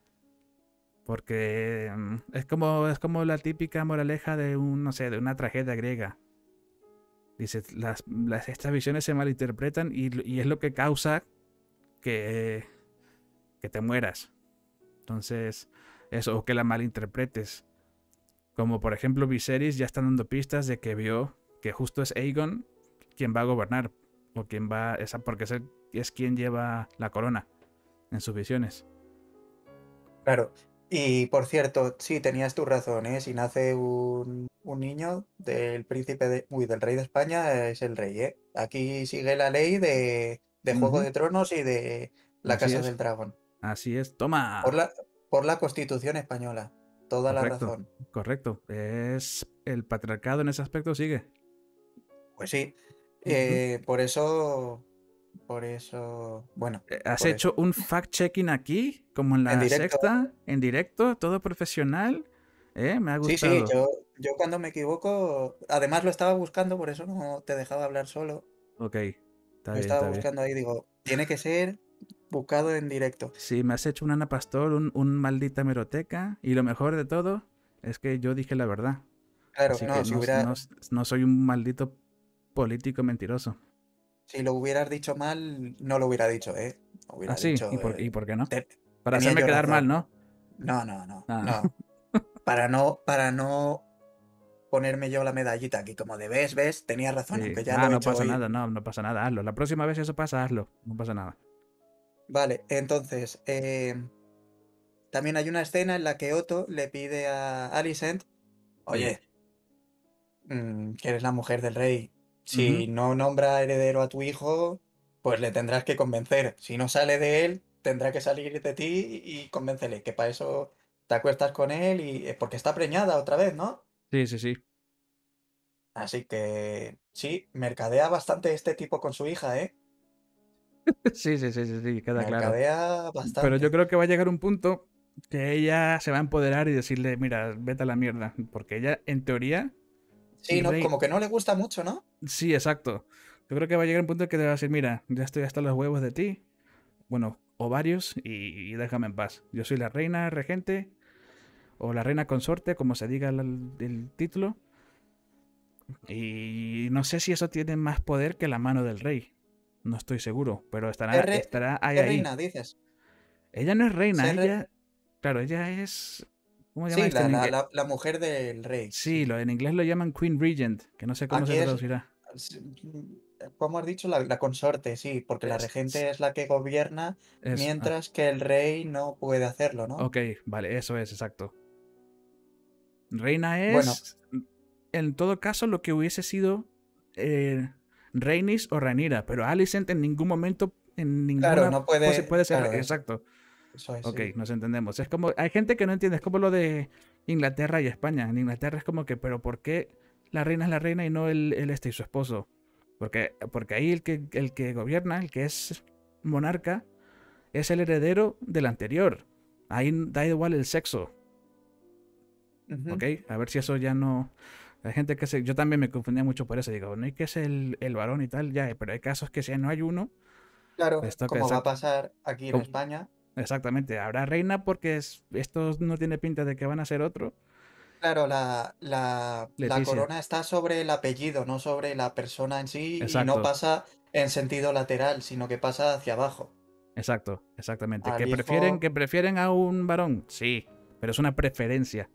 Speaker 2: Porque es como la típica moraleja de no sé, de una tragedia griega. Dice, estas visiones se malinterpretan y es lo que causa que te mueras. Entonces, eso, o que la malinterpretes. Como por ejemplo Viserys ya están dando pistas de que vio que justo es Aegon quien va a gobernar. O quien va, porque es quien lleva la corona en sus visiones.
Speaker 3: Claro. Y por cierto, sí, tenías tu razón, ¿eh? Si nace un niño del del rey de España, es el rey, ¿eh? Aquí sigue la ley de Juego
Speaker 2: Ujú,
Speaker 3: de Tronos y de la
Speaker 2: así
Speaker 3: Casa
Speaker 2: es,
Speaker 3: del Dragón.
Speaker 2: así es.
Speaker 3: Por
Speaker 2: Toma.
Speaker 3: la, por la Constitución española. Toda la
Speaker 2: Correcto,
Speaker 3: razón.
Speaker 2: correcto. Es el patriarcado en ese aspecto sigue.
Speaker 3: Pues sí.
Speaker 2: Ujú.
Speaker 3: Por eso, bueno,
Speaker 2: ¿Has
Speaker 3: por
Speaker 2: hecho
Speaker 3: eso.
Speaker 2: un fact-checking aquí, como en
Speaker 3: En
Speaker 2: la
Speaker 3: directo.
Speaker 2: sexta, en directo, todo profesional? Me ha
Speaker 3: Sí, sí,
Speaker 2: gustado.
Speaker 3: yo cuando me equivoco, además lo estaba buscando, por eso no te dejaba hablar solo.
Speaker 2: Ok, está
Speaker 3: Lo
Speaker 2: bien,
Speaker 3: estaba
Speaker 2: está bien.
Speaker 3: buscando ahí, digo, tiene que ser buscado en directo.
Speaker 2: Sí, me has hecho un Ana Pastor, un maldita meroteca, y lo mejor de todo es que yo dije la verdad.
Speaker 3: Claro,
Speaker 2: Así
Speaker 3: no,
Speaker 2: que no soy un maldito político mentiroso.
Speaker 3: si lo hubieras dicho mal, no lo hubiera dicho, ¿eh? No
Speaker 2: Ah,
Speaker 3: hubiera
Speaker 2: sí,
Speaker 3: dicho,
Speaker 2: ¿y por qué no?
Speaker 3: "Te-
Speaker 2: Para
Speaker 3: tenía
Speaker 2: hacerme
Speaker 3: yo
Speaker 2: quedar mal,
Speaker 3: razón".
Speaker 2: ¿no?
Speaker 3: No, no, no,
Speaker 2: Ah,
Speaker 3: no. Para no ponerme yo la medallita aquí, como de ves, tenía razón,
Speaker 2: sí.
Speaker 3: aunque ya
Speaker 2: Ah,
Speaker 3: lo he
Speaker 2: no
Speaker 3: hecho
Speaker 2: pasa
Speaker 3: hoy.
Speaker 2: nada, no pasa nada, hazlo. La próxima vez si eso pasa, hazlo. No pasa nada.
Speaker 3: Vale, entonces, también hay una escena en la que Otto le pide a Alicent,
Speaker 2: Sí.
Speaker 3: oye, que eres la mujer del rey.
Speaker 2: Ujú.
Speaker 3: Si no nombra heredero a tu hijo, pues le tendrás que convencer. Si no sale de él, tendrá que salir de ti y convéncele, que para eso te acuestas con él y porque está preñada otra vez, ¿no?
Speaker 2: Sí, sí, sí.
Speaker 3: Así que sí, mercadea bastante este tipo con su hija, ¿eh?
Speaker 2: Sí, sí, sí, sí, sí, queda claro.
Speaker 3: Mercadea
Speaker 2: Pero yo
Speaker 3: bastante.
Speaker 2: creo que va a llegar un punto que ella se va a empoderar y decirle, mira, vete a la mierda. Porque ella, en teoría,
Speaker 3: Sí, no,
Speaker 2: rey.
Speaker 3: como que no le gusta mucho, ¿no?
Speaker 2: Sí, exacto. Yo creo que va a llegar un punto que te va a decir, mira, ya estoy hasta los huevos de ti. Bueno, o varios, y déjame en paz. Yo soy la reina regente, o la reina consorte, como se diga el título. Y no sé si eso tiene más poder que la mano del rey. No estoy seguro, pero estará ahí,
Speaker 3: ¿Qué
Speaker 2: ahí.
Speaker 3: reina dices?
Speaker 2: Ella no es reina,
Speaker 3: Ser re-
Speaker 2: ella. Claro, ella es. ¿Cómo se llama
Speaker 3: Sí,
Speaker 2: esto en inglés?
Speaker 3: la mujer del rey,
Speaker 2: Sí,
Speaker 3: sí.
Speaker 2: en inglés lo llaman Queen Regent, que no sé cómo
Speaker 3: Aquí
Speaker 2: se
Speaker 3: es,
Speaker 2: traducirá.
Speaker 3: ¿cómo has dicho? La consorte, sí, porque la
Speaker 2: Es,
Speaker 3: regente es la que gobierna,
Speaker 2: ah,
Speaker 3: mientras que el rey no puede hacerlo, ¿no?
Speaker 2: ok, vale, eso es, exacto. Reina
Speaker 3: Bueno,
Speaker 2: es, en todo caso, lo que hubiese sido eh, Rhaenys o Rhaenyra, pero Alicent en ningún momento, en
Speaker 3: claro,
Speaker 2: ninguna
Speaker 3: no
Speaker 2: pose
Speaker 3: puede,
Speaker 2: puede ser.
Speaker 3: claro,
Speaker 2: Exacto.
Speaker 3: eso es,
Speaker 2: Ok,
Speaker 3: sí.
Speaker 2: nos entendemos. Es como, hay gente que no entiende, es como lo de Inglaterra y España. En Inglaterra es como que, pero ¿por qué la reina es la reina y no el este y su esposo? Porque ahí el que gobierna, el que es monarca, es el heredero del anterior. Ahí da igual el sexo.
Speaker 3: Ujú.
Speaker 2: ¿Ok? A ver si eso ya no. Hay gente que se. Yo también me confundía mucho por eso. Digo, no hay que es el varón y tal, ya, pero hay casos que si no hay uno,
Speaker 3: Claro,
Speaker 2: pues toca.
Speaker 3: como va a pasar aquí en España.
Speaker 2: Exactamente. Habrá reina porque esto no tiene pinta de que van a ser otro.
Speaker 3: Claro, la
Speaker 2: Leticia.
Speaker 3: corona está sobre el apellido, no sobre la persona en sí, y no
Speaker 2: Exacto.
Speaker 3: pasa en sentido lateral, sino que pasa hacia abajo.
Speaker 2: Exacto. Exactamente.
Speaker 3: Al
Speaker 2: ¿Que
Speaker 3: hijo,
Speaker 2: prefieren a un varón? Sí. Pero es una preferencia.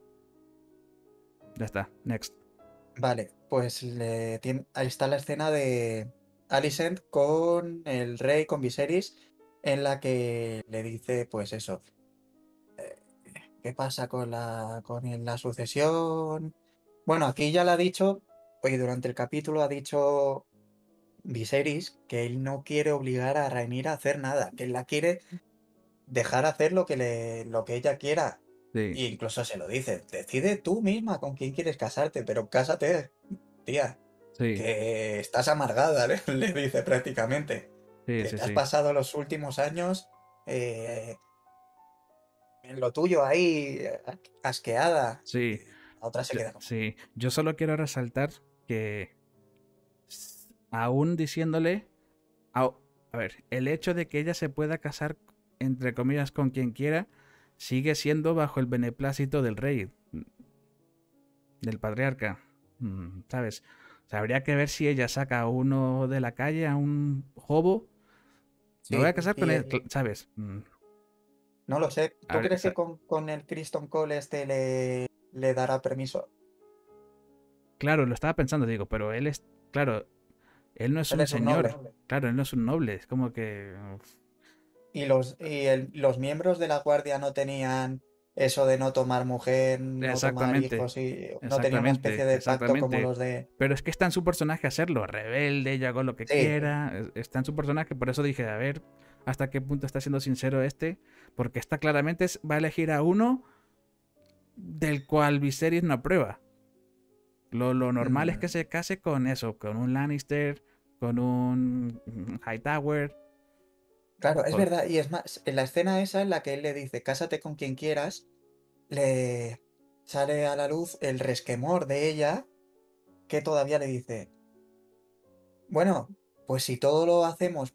Speaker 2: Ya está. Next.
Speaker 3: vale, pues ahí está la escena de Alicent con el rey, con Viserys, en la que le dice, pues eso, ¿qué pasa con la sucesión? Bueno, aquí ya lo ha dicho, oye, durante el capítulo ha dicho Viserys que él no quiere obligar a Rhaenyra a hacer nada, que él la quiere dejar hacer lo que ella quiera.
Speaker 2: Sí.
Speaker 3: E incluso se lo dice, decide tú misma con quién quieres casarte, pero cásate, tía,
Speaker 2: Sí.
Speaker 3: que estás amargada, le dice prácticamente,
Speaker 2: Sí,
Speaker 3: que
Speaker 2: sí,
Speaker 3: te has
Speaker 2: sí.
Speaker 3: pasado los últimos años eh, en lo tuyo ahí, asqueada.
Speaker 2: Sí.
Speaker 3: Y la otra se queda como,
Speaker 2: Sí. Yo solo quiero resaltar que aún diciéndole, a, a ver, el hecho de que ella se pueda casar, entre comillas, con quien quiera, sigue siendo bajo el beneplácito del rey, del patriarca, ¿sabes? O sea, habría que ver si ella saca a uno de la calle, a un hobo. Me voy
Speaker 3: Sí,
Speaker 2: a casar con
Speaker 3: y
Speaker 2: él, ¿sabes?
Speaker 3: no lo sé. ¿Tú
Speaker 2: O
Speaker 3: crees que
Speaker 2: sea,
Speaker 3: con el Kristen Cole le dará permiso?
Speaker 2: claro, lo estaba pensando, digo, pero él es, claro, él no es
Speaker 3: Él
Speaker 2: un
Speaker 3: es un noble.
Speaker 2: señor. Claro, él no es un noble. Es como que...
Speaker 3: Los miembros de la guardia no tenían eso de no tomar mujer, no tomar
Speaker 2: Exactamente,
Speaker 3: hijos y no tenía una especie
Speaker 2: exactamente,
Speaker 3: de pacto como
Speaker 2: exactamente.
Speaker 3: los de...
Speaker 2: Pero es que está en su personaje hacerlo, rebelde, yo hago lo que
Speaker 3: Sí,
Speaker 2: quiera, está en su personaje, por eso dije, a ver hasta qué punto está siendo sincero este, porque está claramente, va a elegir a uno del cual Viserys no aprueba. Lo normal es que
Speaker 3: mm,
Speaker 2: se case con eso, con un Lannister, con un Hightower.
Speaker 3: claro, es
Speaker 2: Por...
Speaker 3: verdad. Y es más, en la escena esa en la que él le dice, cásate con quien quieras, le sale a la luz el resquemor de ella, que todavía le dice, bueno, pues si todo lo hacemos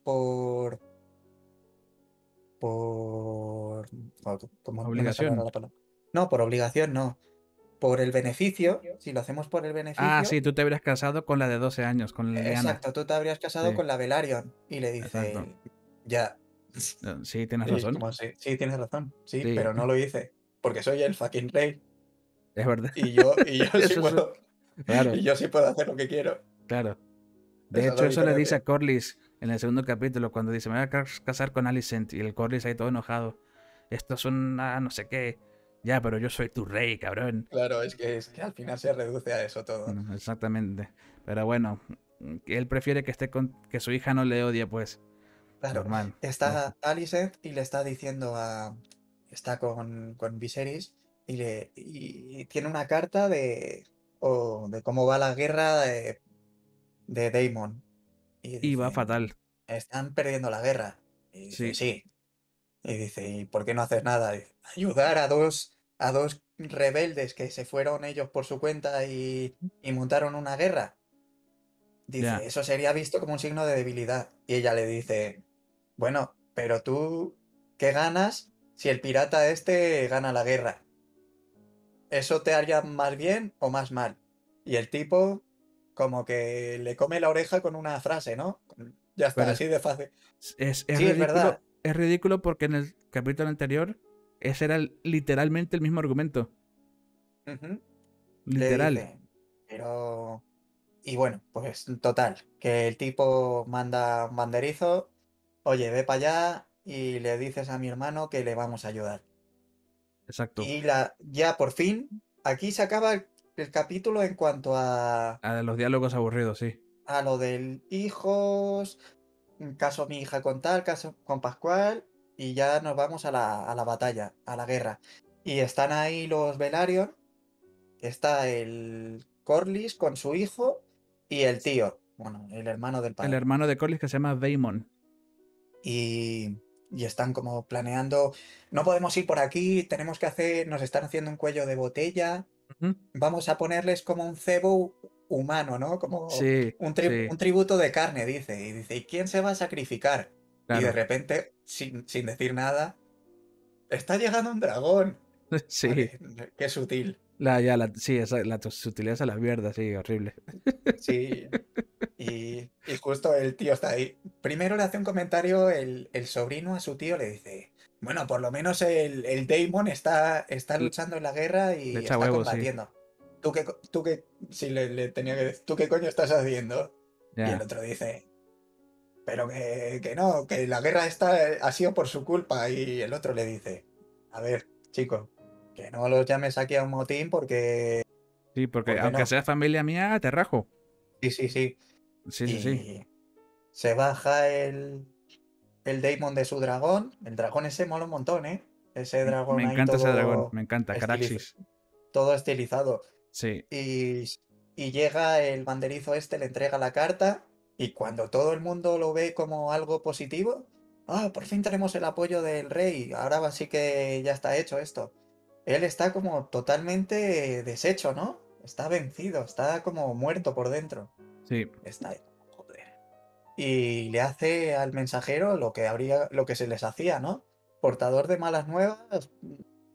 Speaker 3: por... ¿Cómo no me sale ahora
Speaker 2: Obligación.
Speaker 3: la palabra? No, por obligación no. Por el beneficio, si lo hacemos por el
Speaker 2: Ah,
Speaker 3: beneficio,
Speaker 2: sí, tú te habrías casado con la de 12 años, con Liliana.
Speaker 3: exacto, tú te habrías casado
Speaker 2: Sí,
Speaker 3: con la Velaryon. Y le dice
Speaker 2: exacto.
Speaker 3: él, ya.
Speaker 2: Sí, tienes
Speaker 3: Y
Speaker 2: razón.
Speaker 3: como, sí, sí, tienes razón, sí,
Speaker 2: Sí,
Speaker 3: pero no lo hice, porque soy el fucking rey.
Speaker 2: es verdad.
Speaker 3: Y yo sí
Speaker 2: Eso es,
Speaker 3: puedo,
Speaker 2: claro,
Speaker 3: y yo sí puedo hacer lo que quiero.
Speaker 2: claro. De
Speaker 3: Esa es la
Speaker 2: hecho, eso le dice
Speaker 3: diferencia.
Speaker 2: a Corlys en el segundo capítulo, cuando dice, me voy a casar con Alicent, y el Corlys ahí todo enojado. Esto es una no sé qué. Ya, pero yo soy tu rey, cabrón.
Speaker 3: Claro, es que al final se reduce a eso todo.
Speaker 2: Exactamente. Pero bueno, él prefiere que esté con que su hija no le odie, pues.
Speaker 3: Claro,
Speaker 2: Normal.
Speaker 3: está Alicent y le está diciendo a... Está con Viserys y tiene una carta de cómo va la guerra de Daemon. Y
Speaker 2: Y va
Speaker 3: dice,
Speaker 2: fatal.
Speaker 3: están perdiendo la guerra. Y dice,
Speaker 2: Sí,
Speaker 3: sí. Y dice, ¿y por qué no haces nada? Dice, ayudar a dos rebeldes que se fueron ellos por su cuenta y montaron una guerra.
Speaker 2: ya.
Speaker 3: Dice, eso sería visto como un signo de debilidad. Y ella le dice, bueno, pero tú, ¿qué ganas si el pirata este gana la guerra? ¿Eso te haría más bien o más mal? Y el tipo como que le come la oreja con una frase, ¿no? Ya está,
Speaker 2: Pero
Speaker 3: así de fácil.
Speaker 2: es
Speaker 3: Sí, es
Speaker 2: ridículo.
Speaker 3: verdad.
Speaker 2: Es ridículo porque en el capítulo anterior, ese era literalmente el mismo argumento.
Speaker 3: Ujú. Le
Speaker 2: Literal.
Speaker 3: dice, pero... Y bueno, pues total, que el tipo manda un banderizo, oye, ve para allá y le dices a mi hermano que le vamos a ayudar.
Speaker 2: Exacto.
Speaker 3: Y ya por fin, aquí se acaba el capítulo en cuanto
Speaker 2: A los diálogos aburridos, sí.
Speaker 3: a lo del hijos, caso mi hija con tal, caso con Pascual, y ya nos vamos a la batalla, a la guerra. Y están ahí los Velaryon, está el Corlys con su hijo y el tío, bueno, el hermano del
Speaker 2: El
Speaker 3: padre.
Speaker 2: hermano de Corlys que se llama Daemon.
Speaker 3: Y están como planeando, no podemos ir por aquí, tenemos que hacer, nos están haciendo un cuello de botella,
Speaker 2: Ujú.
Speaker 3: vamos a ponerles como un cebo humano, ¿no? Como
Speaker 2: Sí, sí,
Speaker 3: un tributo de carne, dice. Y dice, ¿y quién se va a sacrificar? Y de
Speaker 2: claro.
Speaker 3: repente, sin decir nada, está llegando un dragón.
Speaker 2: Sí.
Speaker 3: Vale, qué sutil.
Speaker 2: Sí, la sutileza a la mierda, sí, horrible.
Speaker 3: Sí. Y justo el tío está ahí. Primero le hace un comentario el sobrino a su tío, le dice, bueno, por lo menos el Daemon está
Speaker 2: Le
Speaker 3: luchando en la guerra
Speaker 2: le
Speaker 3: y
Speaker 2: echa
Speaker 3: está
Speaker 2: huevos, sí.
Speaker 3: combatiendo. Sí, le tenía que decir, ¿tú qué coño estás haciendo? Y el
Speaker 2: Ya.
Speaker 3: otro dice, pero que no, que la guerra esta ha sido por su culpa. Y el otro le dice, a ver, chico, que no los llames aquí a un motín
Speaker 2: Sí, porque
Speaker 3: porque
Speaker 2: aunque
Speaker 3: no.
Speaker 2: sea familia mía, te rajo.
Speaker 3: Sí, sí, sí.
Speaker 2: Sí, sí, sí.
Speaker 3: Y se baja el Daemon de su dragón. El dragón ese mola un montón, ¿eh? Ese
Speaker 2: Me
Speaker 3: dragón ahí
Speaker 2: encanta ese dragón, me encanta. Caraxis.
Speaker 3: todo estilizado.
Speaker 2: Sí.
Speaker 3: Y, y llega el banderizo este, le entrega la carta. Y cuando todo el mundo lo ve como algo positivo, ah, por fin tenemos el apoyo del rey. Ahora sí que ya está hecho esto. Él está como totalmente deshecho, ¿no? Está vencido, está como muerto por dentro.
Speaker 2: Sí.
Speaker 3: Está ahí. Joder. Y le hace al mensajero lo que se les hacía, ¿no? Portador de malas nuevas,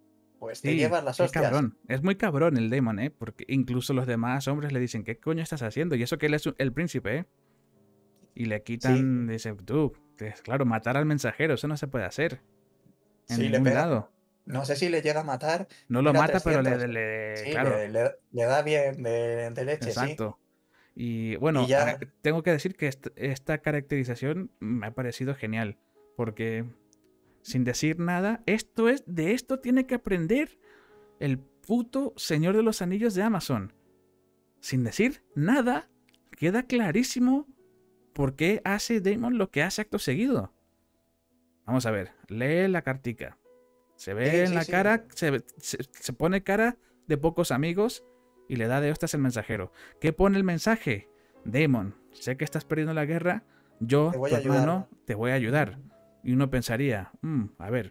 Speaker 3: pues te
Speaker 2: Sí,
Speaker 3: llevas las
Speaker 2: qué
Speaker 3: hostias.
Speaker 2: cabrón. Es muy cabrón el Daemon, ¿eh? Porque incluso los demás hombres le dicen, ¿qué coño estás haciendo? Y eso que él es el príncipe, ¿eh? Y le
Speaker 3: Sí,
Speaker 2: quitan, dice, tú, claro, matar al mensajero, eso no se puede hacer en
Speaker 3: sí, le
Speaker 2: ningún
Speaker 3: pega.
Speaker 2: lado.
Speaker 3: No sé si le llega a matar.
Speaker 2: No lo
Speaker 3: Mira,
Speaker 2: mata, pero
Speaker 3: 300. Sí,
Speaker 2: claro,
Speaker 3: le da bien de leche, sí.
Speaker 2: exacto. Y
Speaker 3: Y
Speaker 2: bueno,
Speaker 3: ya,
Speaker 2: tengo que decir que esta caracterización me ha parecido genial, porque sin decir nada, de esto tiene que aprender el puto Señor de los Anillos de Amazon. Sin decir nada, queda clarísimo por qué hace Daemon lo que hace acto seguido. Vamos a ver, lee la cartica. Se ve
Speaker 3: sí,
Speaker 2: en
Speaker 3: sí,
Speaker 2: la
Speaker 3: sí.
Speaker 2: cara, se pone cara de pocos amigos y le da de hostias el mensajero. ¿Qué pone el mensaje? Daemon, sé que estás perdiendo la guerra,
Speaker 3: Te
Speaker 2: yo,
Speaker 3: voy
Speaker 2: tu
Speaker 3: a ayudar.
Speaker 2: hermano, te voy a ayudar. Y uno pensaría, a ver,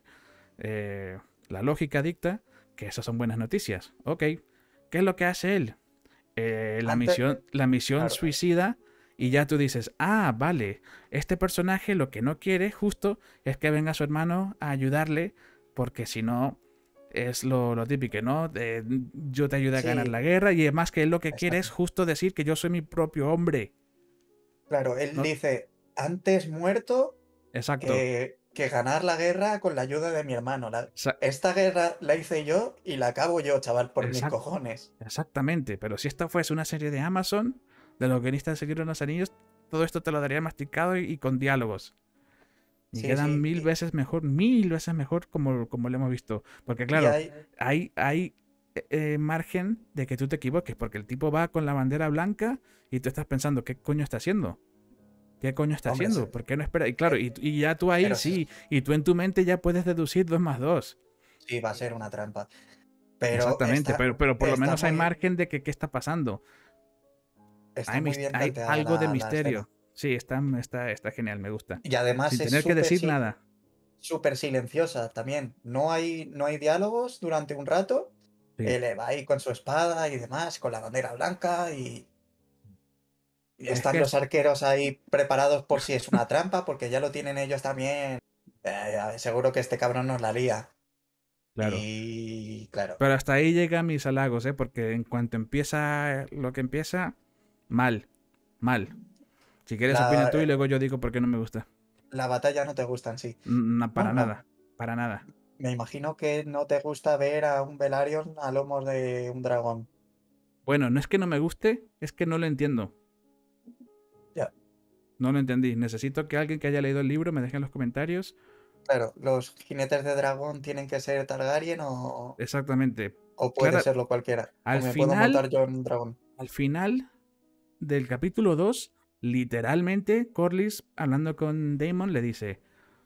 Speaker 2: la lógica dicta que esas son buenas noticias. Ok, ¿qué es lo que hace él?
Speaker 3: Antes,
Speaker 2: La misión
Speaker 3: claro.
Speaker 2: suicida y ya tú dices, vale, este personaje lo que no quiere justo es que venga su hermano a ayudarle porque si no es lo típico, ¿no? Yo te ayudo a ganar
Speaker 3: Sí,
Speaker 2: la guerra y además que él lo que quiere es
Speaker 3: exacto.
Speaker 2: justo decir que yo soy mi propio hombre.
Speaker 3: Claro, él
Speaker 2: ¿No?
Speaker 3: dice, antes muerto
Speaker 2: Exacto.
Speaker 3: que ganar la guerra con la ayuda de mi hermano.
Speaker 2: Sa-
Speaker 3: Esta guerra la hice yo y la acabo yo, chaval, por mis
Speaker 2: exact-
Speaker 3: cojones.
Speaker 2: Exactamente. Pero si esta fuese una serie de Amazon, de los guionistas de Señor de los Anillos, todo esto te lo daría masticado y con diálogos. Y
Speaker 3: Sí,
Speaker 2: quedan
Speaker 3: sí.
Speaker 2: mil veces mejor como lo hemos visto. Porque
Speaker 3: Y
Speaker 2: claro,
Speaker 3: hay,
Speaker 2: hay margen de que tú te equivoques, porque el tipo va con la bandera blanca y tú estás pensando, ¿qué coño está haciendo? ¿Qué coño está
Speaker 3: hombre,
Speaker 2: haciendo? ¿Por qué no espera? Y claro, y ya tú ahí
Speaker 3: pero
Speaker 2: sí, y tú en tu mente ya puedes deducir 2 más 2.
Speaker 3: sí, va a ser una trampa. Pero
Speaker 2: Exactamente, pero por lo
Speaker 3: está
Speaker 2: menos hay
Speaker 3: muy,
Speaker 2: margen de que qué está pasando.
Speaker 3: está muy bien
Speaker 2: Hay
Speaker 3: planteada
Speaker 2: algo de
Speaker 3: la escena.
Speaker 2: misterio. Sí, está genial, me gusta.
Speaker 3: Y además
Speaker 2: Sin
Speaker 3: es
Speaker 2: tener que decir nada.
Speaker 3: súper silenciosa también. No hay diálogos durante un rato.
Speaker 2: Sí.
Speaker 3: Él va ahí con su espada y demás, con la bandera blanca y
Speaker 2: Es
Speaker 3: están
Speaker 2: que
Speaker 3: los arqueros ahí preparados por si es una trampa, porque ya lo tienen ellos también. Seguro que este cabrón nos la lía.
Speaker 2: claro.
Speaker 3: Y claro,
Speaker 2: Pero hasta ahí llegan mis halagos, ¿eh? Porque en cuanto empieza lo que empieza, mal, mal. Si quieres opina
Speaker 3: la,
Speaker 2: tú y luego yo digo por qué no me gusta.
Speaker 3: la batalla no te gusta en sí.
Speaker 2: Para
Speaker 3: Bueno,
Speaker 2: nada, para nada.
Speaker 3: me imagino que no te gusta ver a un Velaryon a lomos de un dragón.
Speaker 2: Bueno, no es que no me guste, es que no lo entiendo.
Speaker 3: Ya,
Speaker 2: No lo entendí. Necesito que alguien que haya leído el libro me deje en los comentarios
Speaker 3: claro, los jinetes de dragón tienen que ser Targaryen
Speaker 2: exactamente.
Speaker 3: o puede
Speaker 2: Clara,
Speaker 3: serlo cualquiera. O
Speaker 2: al
Speaker 3: me puedo montar
Speaker 2: final,
Speaker 3: yo en un dragón.
Speaker 2: al final del capítulo 2, literalmente, Corlys, hablando con Daemon, le dice: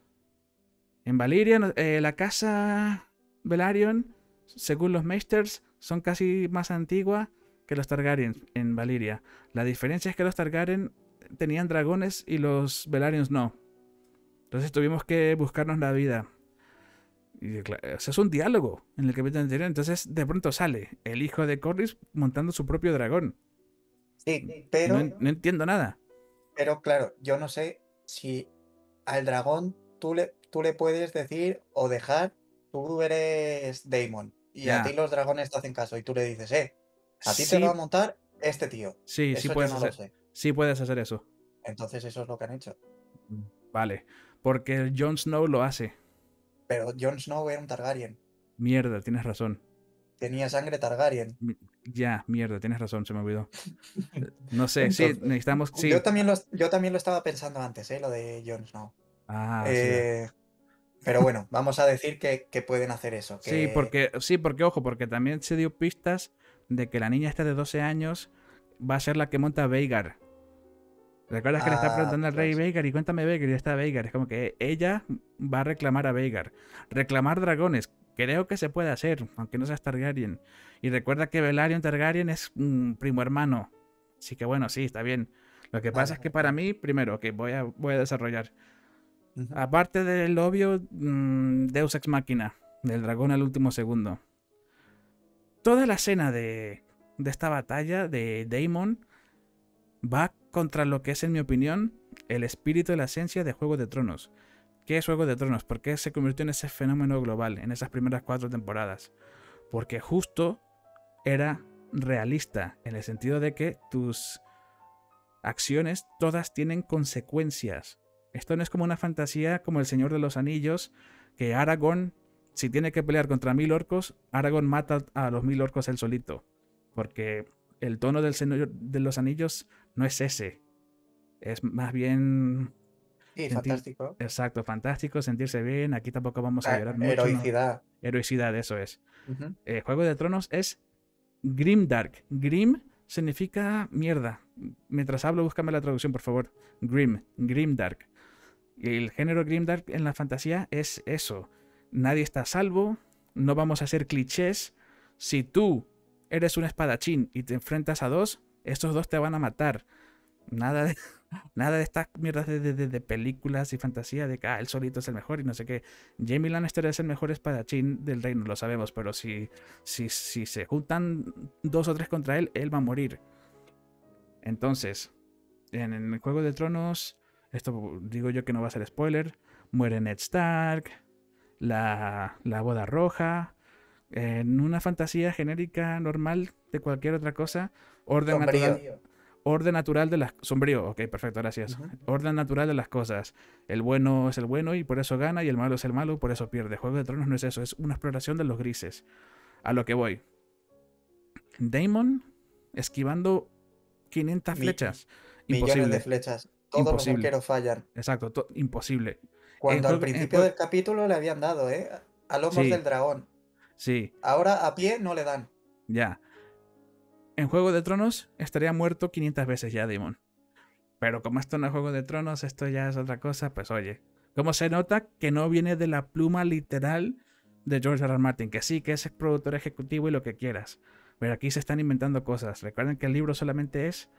Speaker 2: En Valyria, la casa Velaryon, según los Meisters, son casi más antigua que los Targaryen en Valyria. La diferencia es que los Targaryen tenían dragones y los Velaryons no. Entonces tuvimos que buscarnos la vida. Y claro, eso es un diálogo en el capítulo anterior. Entonces de pronto sale el hijo de Corlys montando su propio dragón.
Speaker 3: Sí,
Speaker 2: No,
Speaker 3: pero,
Speaker 2: no entiendo nada.
Speaker 3: pero claro, yo no sé si al dragón tú le puedes decir o dejar, tú eres Daemon y a ti
Speaker 2: Ya.
Speaker 3: los dragones te hacen caso y tú le dices, a ti te va a
Speaker 2: Sí,
Speaker 3: montar este tío.
Speaker 2: sí
Speaker 3: Eso yo
Speaker 2: puedes
Speaker 3: no lo
Speaker 2: hacer.
Speaker 3: sé.
Speaker 2: Sí puedes hacer eso.
Speaker 3: Entonces eso es lo que han hecho.
Speaker 2: Vale. Porque Jon Snow lo hace.
Speaker 3: Pero Jon Snow era un Targaryen.
Speaker 2: Mierda, tienes razón.
Speaker 3: Tenía sangre Targaryen.
Speaker 2: Ya, mierda, tienes razón, se me olvidó. No sé, sí,
Speaker 3: Entonces,
Speaker 2: necesitamos.
Speaker 3: yo
Speaker 2: Sí.
Speaker 3: también lo estaba pensando antes, lo de Jon Snow.
Speaker 2: Sí.
Speaker 3: Eh, pero bueno, vamos a decir que pueden hacer eso.
Speaker 2: Sí, porque, ojo, porque también se dio pistas de que la niña esta de 12 años va a ser la que monta a Veigar. ¿Recuerdas que le está preguntando al rey
Speaker 3: Pues,
Speaker 2: Veigar y cuéntame Veigar y está Veigar? Es como que ella va a reclamar a Veigar. Reclamar dragones. Creo que se puede hacer, aunque no seas Targaryen. Y recuerda que Velaryon Targaryen es un primo hermano. Así que bueno, sí, está bien. Lo que pasa
Speaker 3: vale.
Speaker 2: es que para mí, primero, que voy a desarrollar.
Speaker 3: Ujú.
Speaker 2: Aparte del obvio Deus Ex Machina, del dragón al último segundo. Toda la escena de esta batalla de Daemon va contra lo que es, en mi opinión, el espíritu y la esencia de Juego de Tronos. ¿Qué es Juego de Tronos? ¿Por qué se convirtió en ese fenómeno global en esas primeras 4 temporadas? porque justo era realista, en el sentido de que tus acciones todas tienen consecuencias. Esto no es como una fantasía como El Señor de los Anillos, que Aragorn, si tiene que pelear contra 1000 orcos, Aragorn mata a los 1000 orcos él solito. Porque el tono del Señor de los Anillos no es ese. Es más bien...
Speaker 3: Sí, fantástico.
Speaker 2: Exacto, fantástico, sentirse bien. Aquí tampoco vamos a llorar mucho.
Speaker 3: Heroicidad.
Speaker 2: ¿No? Heroicidad, eso es. Juego de Tronos es Grimdark. Grim significa mierda. Mientras hablo, búscame la traducción, por favor. Grimdark. Y el género Grimdark en la fantasía es eso. Nadie está a salvo. No vamos a hacer clichés. Si tú eres un espadachín y te enfrentas a dos, estos dos te van a matar. Nada de estas mierdas de películas y fantasía de que él solito es el mejor y no sé qué. Jaime Lannister es el mejor espadachín del reino, lo sabemos, pero si se juntan 2 o 3 contra él, él va a morir. Entonces, en el Juego de Tronos, esto digo yo que no va a ser spoiler, muere Ned Stark, la boda roja. En una fantasía genérica normal de cualquier otra cosa, orden natural. Orden natural de las... Sombrío, ok, perfecto, gracias. Orden natural de las cosas. El bueno es el bueno y por eso gana, y el malo es el malo y por eso pierde. Juego de Tronos no es eso, es una exploración de los grises. A lo que voy. Daemon esquivando 500 flechas.
Speaker 3: Millones de flechas. Todos los arqueros fallan.
Speaker 2: Exacto, imposible.
Speaker 3: Cuando al principio del capítulo le habían dado, a lomos del dragón.
Speaker 2: Sí.
Speaker 3: Ahora a pie no le dan.
Speaker 2: Ya. En Juego de Tronos estaría muerto 500 veces ya Daemon. Pero como esto no es Juego de Tronos, esto ya es otra cosa, pues oye. Como se nota que no viene de la pluma literal de George R. R. Martin, que sí, que es productor ejecutivo y lo que quieras. Pero aquí se están inventando cosas. Recuerden que el libro solamente es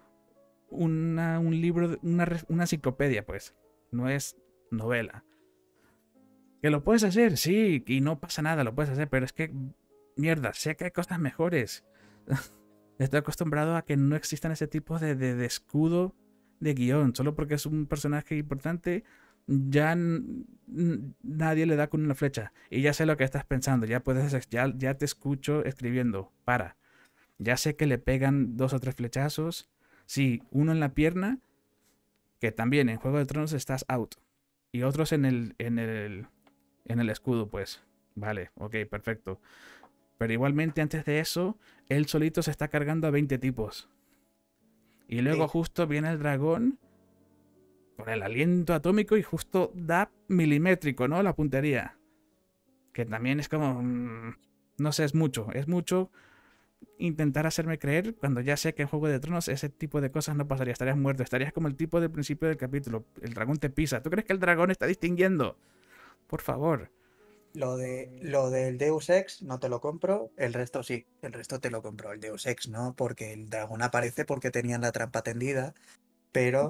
Speaker 2: un libro, una enciclopedia, pues. No es novela. ¿Que lo puedes hacer? Sí, y no pasa nada, lo puedes hacer, pero es que, mierda, sé que hay cosas mejores. Estoy acostumbrado a que no existan ese tipo de escudo de guión. Solo porque es un personaje importante, ya nadie le da con una flecha. Y ya sé lo que estás pensando. Ya te escucho escribiendo. Ya sé que le pegan 2 o 3 flechazos. Sí, uno en la pierna, que también en Juego de Tronos estás out. Y otros en el escudo, pues. Vale, ok, perfecto. Pero igualmente antes de eso, él solito se está cargando a 20 tipos. Y luego justo viene el dragón con el aliento atómico y justo da milimétrico, ¿no? La puntería. Que también es como... no sé, es mucho. Es mucho intentar hacerme creer cuando ya sé que en Juego de Tronos ese tipo de cosas no pasaría. Estarías muerto. Estarías como el tipo del principio del capítulo. El dragón te pisa. ¿Tú crees que el dragón está distinguiendo? Por favor.
Speaker 3: Lo del Deus Ex no te lo compro, el resto sí, el resto te lo compro. El Deus Ex no, porque el dragón aparece porque tenían la trampa tendida, pero...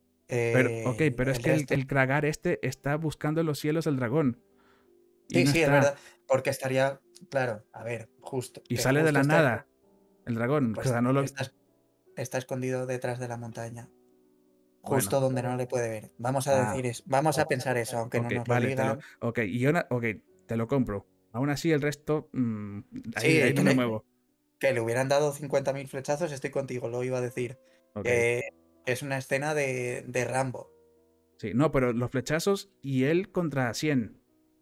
Speaker 2: pero es que el Kragar está buscando en los cielos el dragón.
Speaker 3: Sí, no sí, está. Es verdad, porque estaría, claro, a ver, justo.
Speaker 2: Y sale de la nada el dragón.
Speaker 3: Pues
Speaker 2: o sea,
Speaker 3: está escondido detrás de la montaña. Justo donde no le puede ver. Vamos a decir eso. Vamos a pensar eso, aunque no nos lo digan.
Speaker 2: Te lo compro. Aún así, el resto. Ahí no me muevo.
Speaker 3: Que le hubieran dado 50.000 flechazos, estoy contigo, lo iba a decir. Es una escena de Rambo.
Speaker 2: Sí, no, pero los flechazos y él contra 100.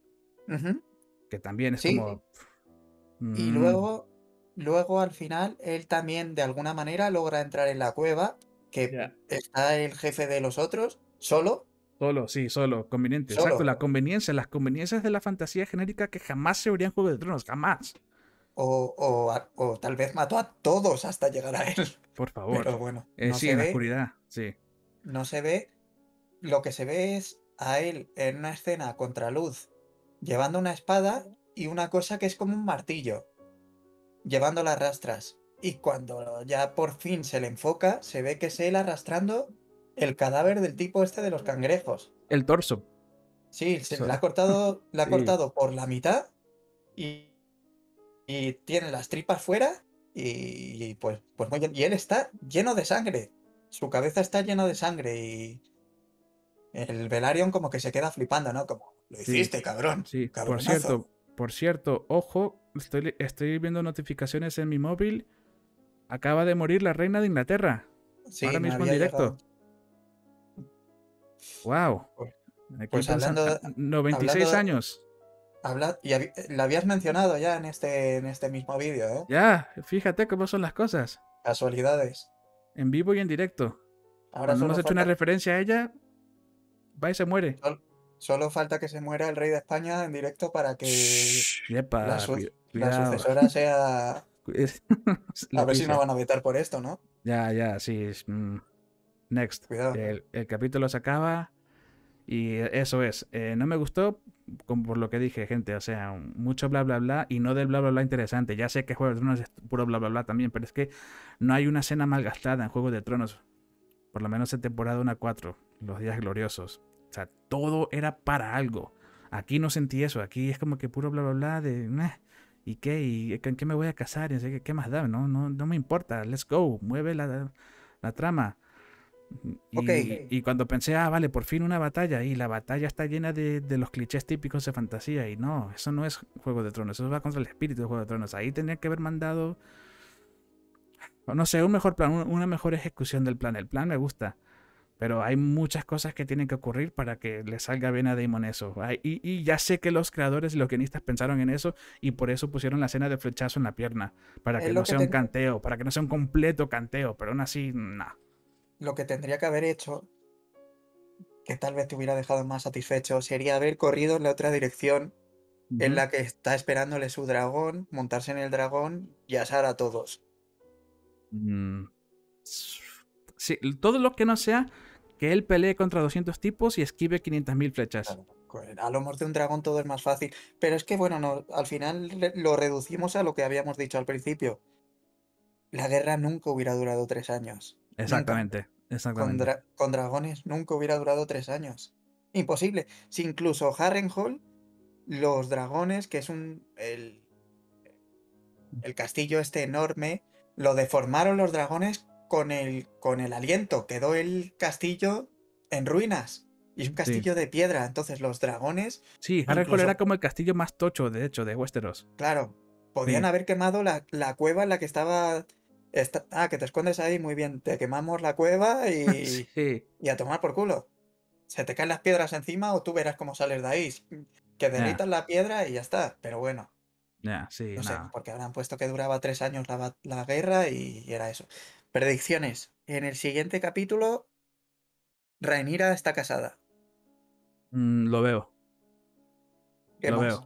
Speaker 2: Que también es como.
Speaker 3: Y luego al final, él también de alguna manera logra entrar en la cueva. Que está el jefe de los otros, solo.
Speaker 2: Solo, conveniente. Solo. Exacto, las conveniencias de la fantasía genérica que jamás se verían en Juego de Tronos, jamás.
Speaker 3: O tal vez mató a todos hasta llegar a él.
Speaker 2: Por favor.
Speaker 3: Pero bueno,
Speaker 2: no sí, en la oscuridad, sí.
Speaker 3: No se ve. Lo que se ve es a él en una escena a contraluz, llevando una espada y una cosa que es como un martillo, llevando las rastras. Y cuando ya por fin se le enfoca, se ve que es él arrastrando el cadáver del tipo este de los cangrejos.
Speaker 2: El torso.
Speaker 3: Sí, se le ha cortado por la mitad y tiene las tripas fuera y pues muy bien. Y él está lleno de sangre. Su cabeza está llena de sangre y el Velaryon como que se queda flipando, ¿no? Como, lo hiciste, cabrón.
Speaker 2: Sí,
Speaker 3: cabronazo.
Speaker 2: por cierto, ojo estoy viendo notificaciones en mi móvil. Acaba de morir la reina de Inglaterra.
Speaker 3: Sí,
Speaker 2: Ahora
Speaker 3: me
Speaker 2: mismo en
Speaker 3: había
Speaker 2: directo.
Speaker 3: llegado.
Speaker 2: Wow.
Speaker 3: Pues,
Speaker 2: Aquí
Speaker 3: pues
Speaker 2: pensando.
Speaker 3: hablando
Speaker 2: 96
Speaker 3: de,
Speaker 2: años.
Speaker 3: la habías mencionado ya en este mismo vídeo, ¿eh?
Speaker 2: Ya, fíjate cómo son las cosas.
Speaker 3: Casualidades.
Speaker 2: En vivo y en directo.
Speaker 3: Ahora
Speaker 2: Cuando hemos
Speaker 3: solo
Speaker 2: hecho una
Speaker 3: falta,
Speaker 2: referencia a ella, va y se muere.
Speaker 3: sol- solo falta que se muera el rey de España en directo para que
Speaker 2: Shh, yepa,
Speaker 3: la
Speaker 2: cuidado.
Speaker 3: sucesora sea.
Speaker 2: Es-
Speaker 3: A ver si no
Speaker 2: Leticia.
Speaker 3: van a vetar por esto, ¿no?
Speaker 2: Ya, sí. Next.
Speaker 3: Cuidado.
Speaker 2: El capítulo se acaba. Y eso es. No me gustó como por lo que dije, gente. O sea, mucho bla bla bla. Y no del bla bla bla interesante. Ya sé que Juego de Tronos es puro bla bla bla también. Pero es que no hay una escena malgastada en Juego de Tronos. Por lo menos en temporada 1 a 4. Los días gloriosos. O sea, todo era para algo. Aquí no sentí eso. Aquí es como que puro bla bla bla de. "Meh, ¿y qué? ¿Y en qué me voy a casar? Y no sé qué más da. No me importa. Let's go. Mueve la trama.
Speaker 3: Ok,
Speaker 2: Y cuando pensé, vale, por fin una batalla, y la batalla está llena de los clichés típicos de fantasía, y no, eso no es Juego de Tronos, eso va contra el espíritu de Juego de Tronos. Ahí tendría que haber mandado, o no sé, un mejor plan, una mejor ejecución del plan. El plan me gusta, pero hay muchas cosas que tienen que ocurrir para que le salga bien a Daemon eso. Y ya sé que los creadores y los guionistas pensaron en eso, y por eso pusieron la escena de flechazo en la pierna, para
Speaker 3: es
Speaker 2: que no sea un canteo, para que no sea un completo canteo, pero aún así, no.
Speaker 3: lo que tendría que haber hecho, que tal vez te hubiera dejado más satisfecho, sería haber corrido en la otra dirección en
Speaker 2: Ujú.
Speaker 3: la que está esperándole su dragón, montarse en el dragón y asar a todos.
Speaker 2: Mm, Sí, todo lo que no sea que él pelee contra 200 tipos y esquive 500.000 flechas.
Speaker 3: Claro, a lomos de un dragón todo es más fácil. Pero es que, bueno, no, al final lo reducimos a lo que habíamos dicho al principio. La guerra nunca hubiera durado 3 años. Nunca.
Speaker 2: Exactamente, exactamente.
Speaker 3: Con dragones nunca hubiera durado 3 años. Imposible. Si incluso Harrenhal, los dragones, que es el castillo este enorme, lo deformaron los dragones con el aliento. Quedó el castillo en ruinas. Y es un
Speaker 2: Sí,
Speaker 3: castillo de piedra. Entonces los dragones,
Speaker 2: sí, Harrenhal era
Speaker 3: incluso,
Speaker 2: como el castillo más tocho, de hecho, de Westeros.
Speaker 3: claro, podían
Speaker 2: Sí,
Speaker 3: haber quemado la cueva en la que estaba. Que te escondes ahí, muy bien. Te quemamos la cueva
Speaker 2: sí,
Speaker 3: y a tomar por culo. Se te caen las piedras encima o tú verás cómo sales de ahí. Que
Speaker 2: ya,
Speaker 3: derritas la piedra y ya está. Pero bueno.
Speaker 2: sí,
Speaker 3: No sé,
Speaker 2: nada.
Speaker 3: porque habrán puesto que duraba 3 años la guerra y era eso. Predicciones. En el siguiente capítulo, Rhaenyra está casada.
Speaker 2: Lo veo,
Speaker 3: ¿Qué
Speaker 2: lo
Speaker 3: más?
Speaker 2: veo.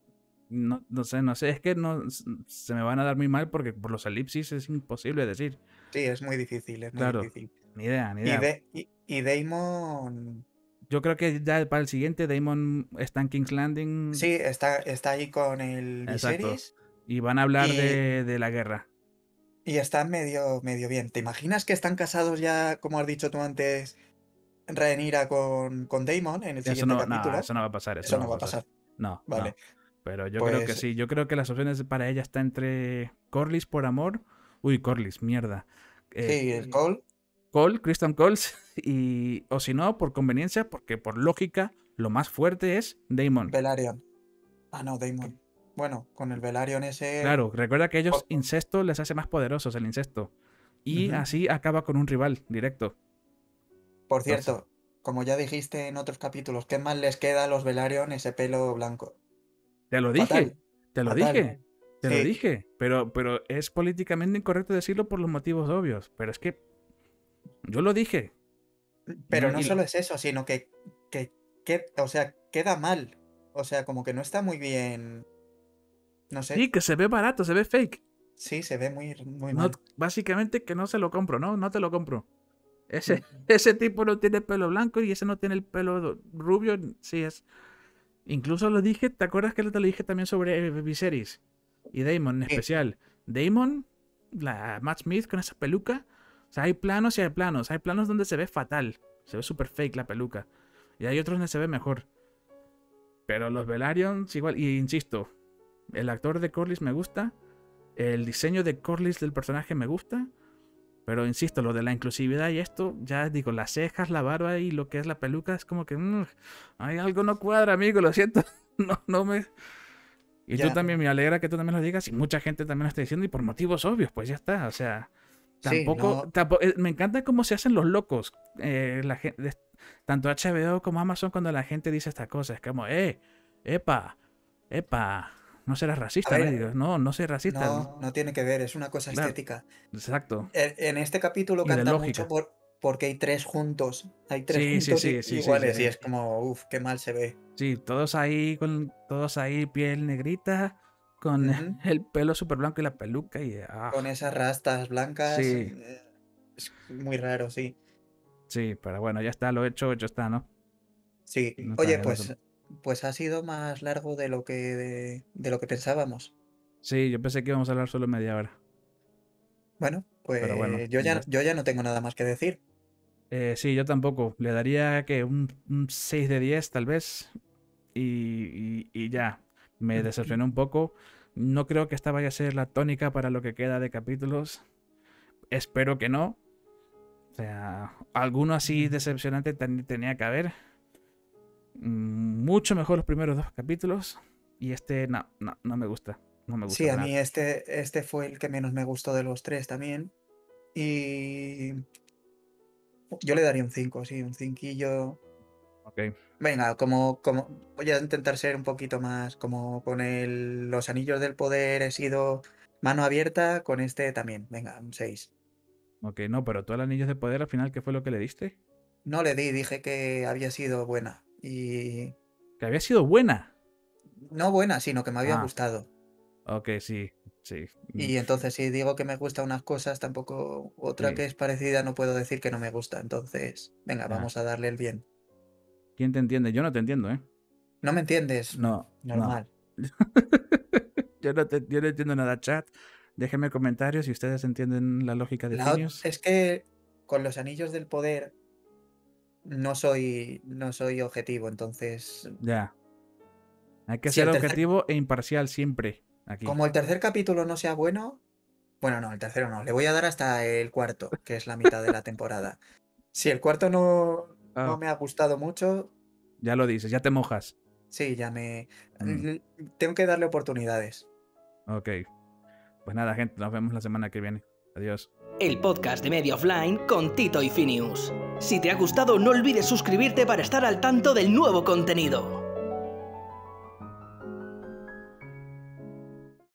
Speaker 2: No sé, es que no se me van a dar muy mal porque por los elipsis es imposible decir.
Speaker 3: Sí, es muy difícil, es muy
Speaker 2: Claro,
Speaker 3: difícil.
Speaker 2: ni idea, ni
Speaker 3: Y,
Speaker 2: idea.
Speaker 3: y Daemon.
Speaker 2: Yo creo que ya para el siguiente Daemon está en King's Landing.
Speaker 3: Sí, está ahí con el
Speaker 2: Exacto.
Speaker 3: Viserys
Speaker 2: Y van a hablar
Speaker 3: y,
Speaker 2: de la guerra.
Speaker 3: y está medio bien. ¿Te imaginas que están casados ya, como has dicho tú antes, Rhaenyra con Daemon en el
Speaker 2: Eso
Speaker 3: siguiente
Speaker 2: no, no,
Speaker 3: capítulo?
Speaker 2: eso no va a pasar, eso
Speaker 3: Eso
Speaker 2: no va
Speaker 3: no
Speaker 2: a
Speaker 3: va a
Speaker 2: pasar.
Speaker 3: pasar.
Speaker 2: No,
Speaker 3: Vale,
Speaker 2: no. Pero yo creo que
Speaker 3: pues
Speaker 2: sí. Yo creo que las opciones para ella está entre Corlys por amor. Uy, Corlys, mierda.
Speaker 3: sí, el Cole,
Speaker 2: Cole, Kristen Coles. Y, o si no, por conveniencia, porque por lógica, lo más fuerte es Daemon.
Speaker 3: Velaryon. Ah, no, Daemon. Bueno, con el Velaryon ese.
Speaker 2: Claro, recuerda que ellos
Speaker 3: por-
Speaker 2: incesto les hace más poderosos el incesto. Y
Speaker 3: Ujú.
Speaker 2: así acaba con un rival directo.
Speaker 3: Por
Speaker 2: Entonces,
Speaker 3: cierto, como ya dijiste en otros capítulos, ¿qué más les queda a los Velaryon ese pelo blanco?
Speaker 2: te lo
Speaker 3: Fatal,
Speaker 2: dije, te lo
Speaker 3: fatal.
Speaker 2: dije, te lo
Speaker 3: Sí,
Speaker 2: dije. Pero es políticamente incorrecto decirlo por los motivos obvios. Pero es que yo lo dije. Y
Speaker 3: pero
Speaker 2: no,
Speaker 3: no solo es eso, sino o sea, queda mal. O sea, como que no está muy bien. No sé.
Speaker 2: sí, que se ve barato, se ve fake.
Speaker 3: Sí, se ve muy, muy
Speaker 2: No,
Speaker 3: mal.
Speaker 2: básicamente que no se lo compro, ¿no? No te lo compro.
Speaker 3: Mm.
Speaker 2: Ese tipo no tiene pelo blanco y ese no tiene el pelo rubio. Sí, es. Incluso lo dije, ¿te acuerdas que te lo dije también sobre Viserys? Y Daemon en
Speaker 3: Sí,
Speaker 2: especial. Daemon, la Matt Smith con esa peluca. O sea, hay planos y hay planos. Hay planos donde se ve fatal. Se ve súper fake la peluca. Y hay otros donde se ve mejor. Pero los Velaryon, igual. Y insisto, el actor de Corlys me gusta. El diseño de Corlys del personaje me gusta. Pero insisto, lo de la inclusividad y esto, ya digo, las cejas, la barba y lo que es la peluca, es como que hay algo no cuadra, amigo, lo siento. No me. Y
Speaker 3: Ya.
Speaker 2: tú también, me alegra que tú también lo digas y mucha gente también lo está diciendo y por motivos obvios, pues ya está. O sea,
Speaker 3: Sí, no,
Speaker 2: me encanta cómo se hacen los locos. La gente, tanto HBO como Amazon cuando la gente dice estas cosas. Es como, epa, no serás
Speaker 3: a
Speaker 2: racista, ¿no? Y
Speaker 3: ver,
Speaker 2: digo, no soy racista.
Speaker 3: no tiene que ver, es una cosa
Speaker 2: Claro,
Speaker 3: estética.
Speaker 2: exacto.
Speaker 3: En este capítulo
Speaker 2: Y de
Speaker 3: canta mucho
Speaker 2: lógica.
Speaker 3: porque hay tres juntos. Hay tres
Speaker 2: Sí,
Speaker 3: juntos
Speaker 2: sí,
Speaker 3: iguales y
Speaker 2: sí.
Speaker 3: es como, uff, qué mal se ve.
Speaker 2: Sí, todos ahí, piel negrita, con
Speaker 3: Ujú.
Speaker 2: el pelo súper blanco y la peluca y
Speaker 3: Con esas rastas blancas.
Speaker 2: sí,
Speaker 3: Es muy raro, sí.
Speaker 2: sí, pero bueno, ya está, lo hecho está, ¿no?
Speaker 3: Sí.
Speaker 2: No está
Speaker 3: Oye,
Speaker 2: bien eso.
Speaker 3: pues ha sido más largo de lo que pensábamos.
Speaker 2: Sí, yo pensé que íbamos a hablar solo media hora,
Speaker 3: Bueno,
Speaker 2: pero bueno,
Speaker 3: pues
Speaker 2: ya
Speaker 3: yo ya no tengo nada más que decir.
Speaker 2: sí, yo tampoco. Le daría que un 6 de 10 tal vez. Y ya. Me decepcionó un poco. No creo que esta vaya a ser la tónica para lo que queda de capítulos. Espero que no. O sea, alguno así decepcionante tenía que haber. Mucho mejor los primeros 2 capítulos. Y este no me gusta. No me gusta
Speaker 3: Sí, a
Speaker 2: para
Speaker 3: mí
Speaker 2: nada.
Speaker 3: este fue el que menos me gustó de los tres también. Y yo le daría un 5, sí, un cinquillo.
Speaker 2: Ok,
Speaker 3: Venga, como voy a intentar ser un poquito más como con los anillos del poder he sido mano abierta, con este también. Venga, un 6.
Speaker 2: ok, no, pero tú al Anillos de Poder al final, ¿qué fue lo que le diste?
Speaker 3: No le di, dije que había sido buena. Y
Speaker 2: Que había sido buena.
Speaker 3: no buena, sino que me había
Speaker 2: Ah,
Speaker 3: gustado.
Speaker 2: ok, sí, sí.
Speaker 3: Y entonces si digo que me gusta unas cosas, tampoco otra
Speaker 2: Sí,
Speaker 3: que es parecida no puedo decir que no me gusta. Entonces, venga,
Speaker 2: ya.
Speaker 3: vamos a darle el bien.
Speaker 2: ¿Quién te entiende? Yo no te entiendo, ¿eh?
Speaker 3: ¿No me entiendes?
Speaker 2: No.
Speaker 3: Normal.
Speaker 2: Yo no entiendo nada, chat. Déjenme comentarios si ustedes entienden la lógica de Phineas.
Speaker 3: Es que con los anillos del poder no soy objetivo, entonces,
Speaker 2: Ya. Hay que
Speaker 3: si
Speaker 2: ser
Speaker 3: el tercer,
Speaker 2: objetivo e imparcial siempre aquí.
Speaker 3: como el tercer capítulo no sea bueno, bueno, no, el tercero no, le voy a dar hasta el cuarto, que es la mitad de la temporada. Si el cuarto no
Speaker 2: Ah,
Speaker 3: me ha gustado mucho,
Speaker 2: ya lo dices, ya te mojas.
Speaker 3: sí,
Speaker 2: Mm,
Speaker 3: tengo que darle oportunidades.
Speaker 2: ok. Pues nada, gente, nos vemos la semana que viene. Adiós.
Speaker 1: El podcast de Media Offline con Tito y Phineas. Si te ha gustado, no olvides suscribirte para estar al tanto del nuevo contenido.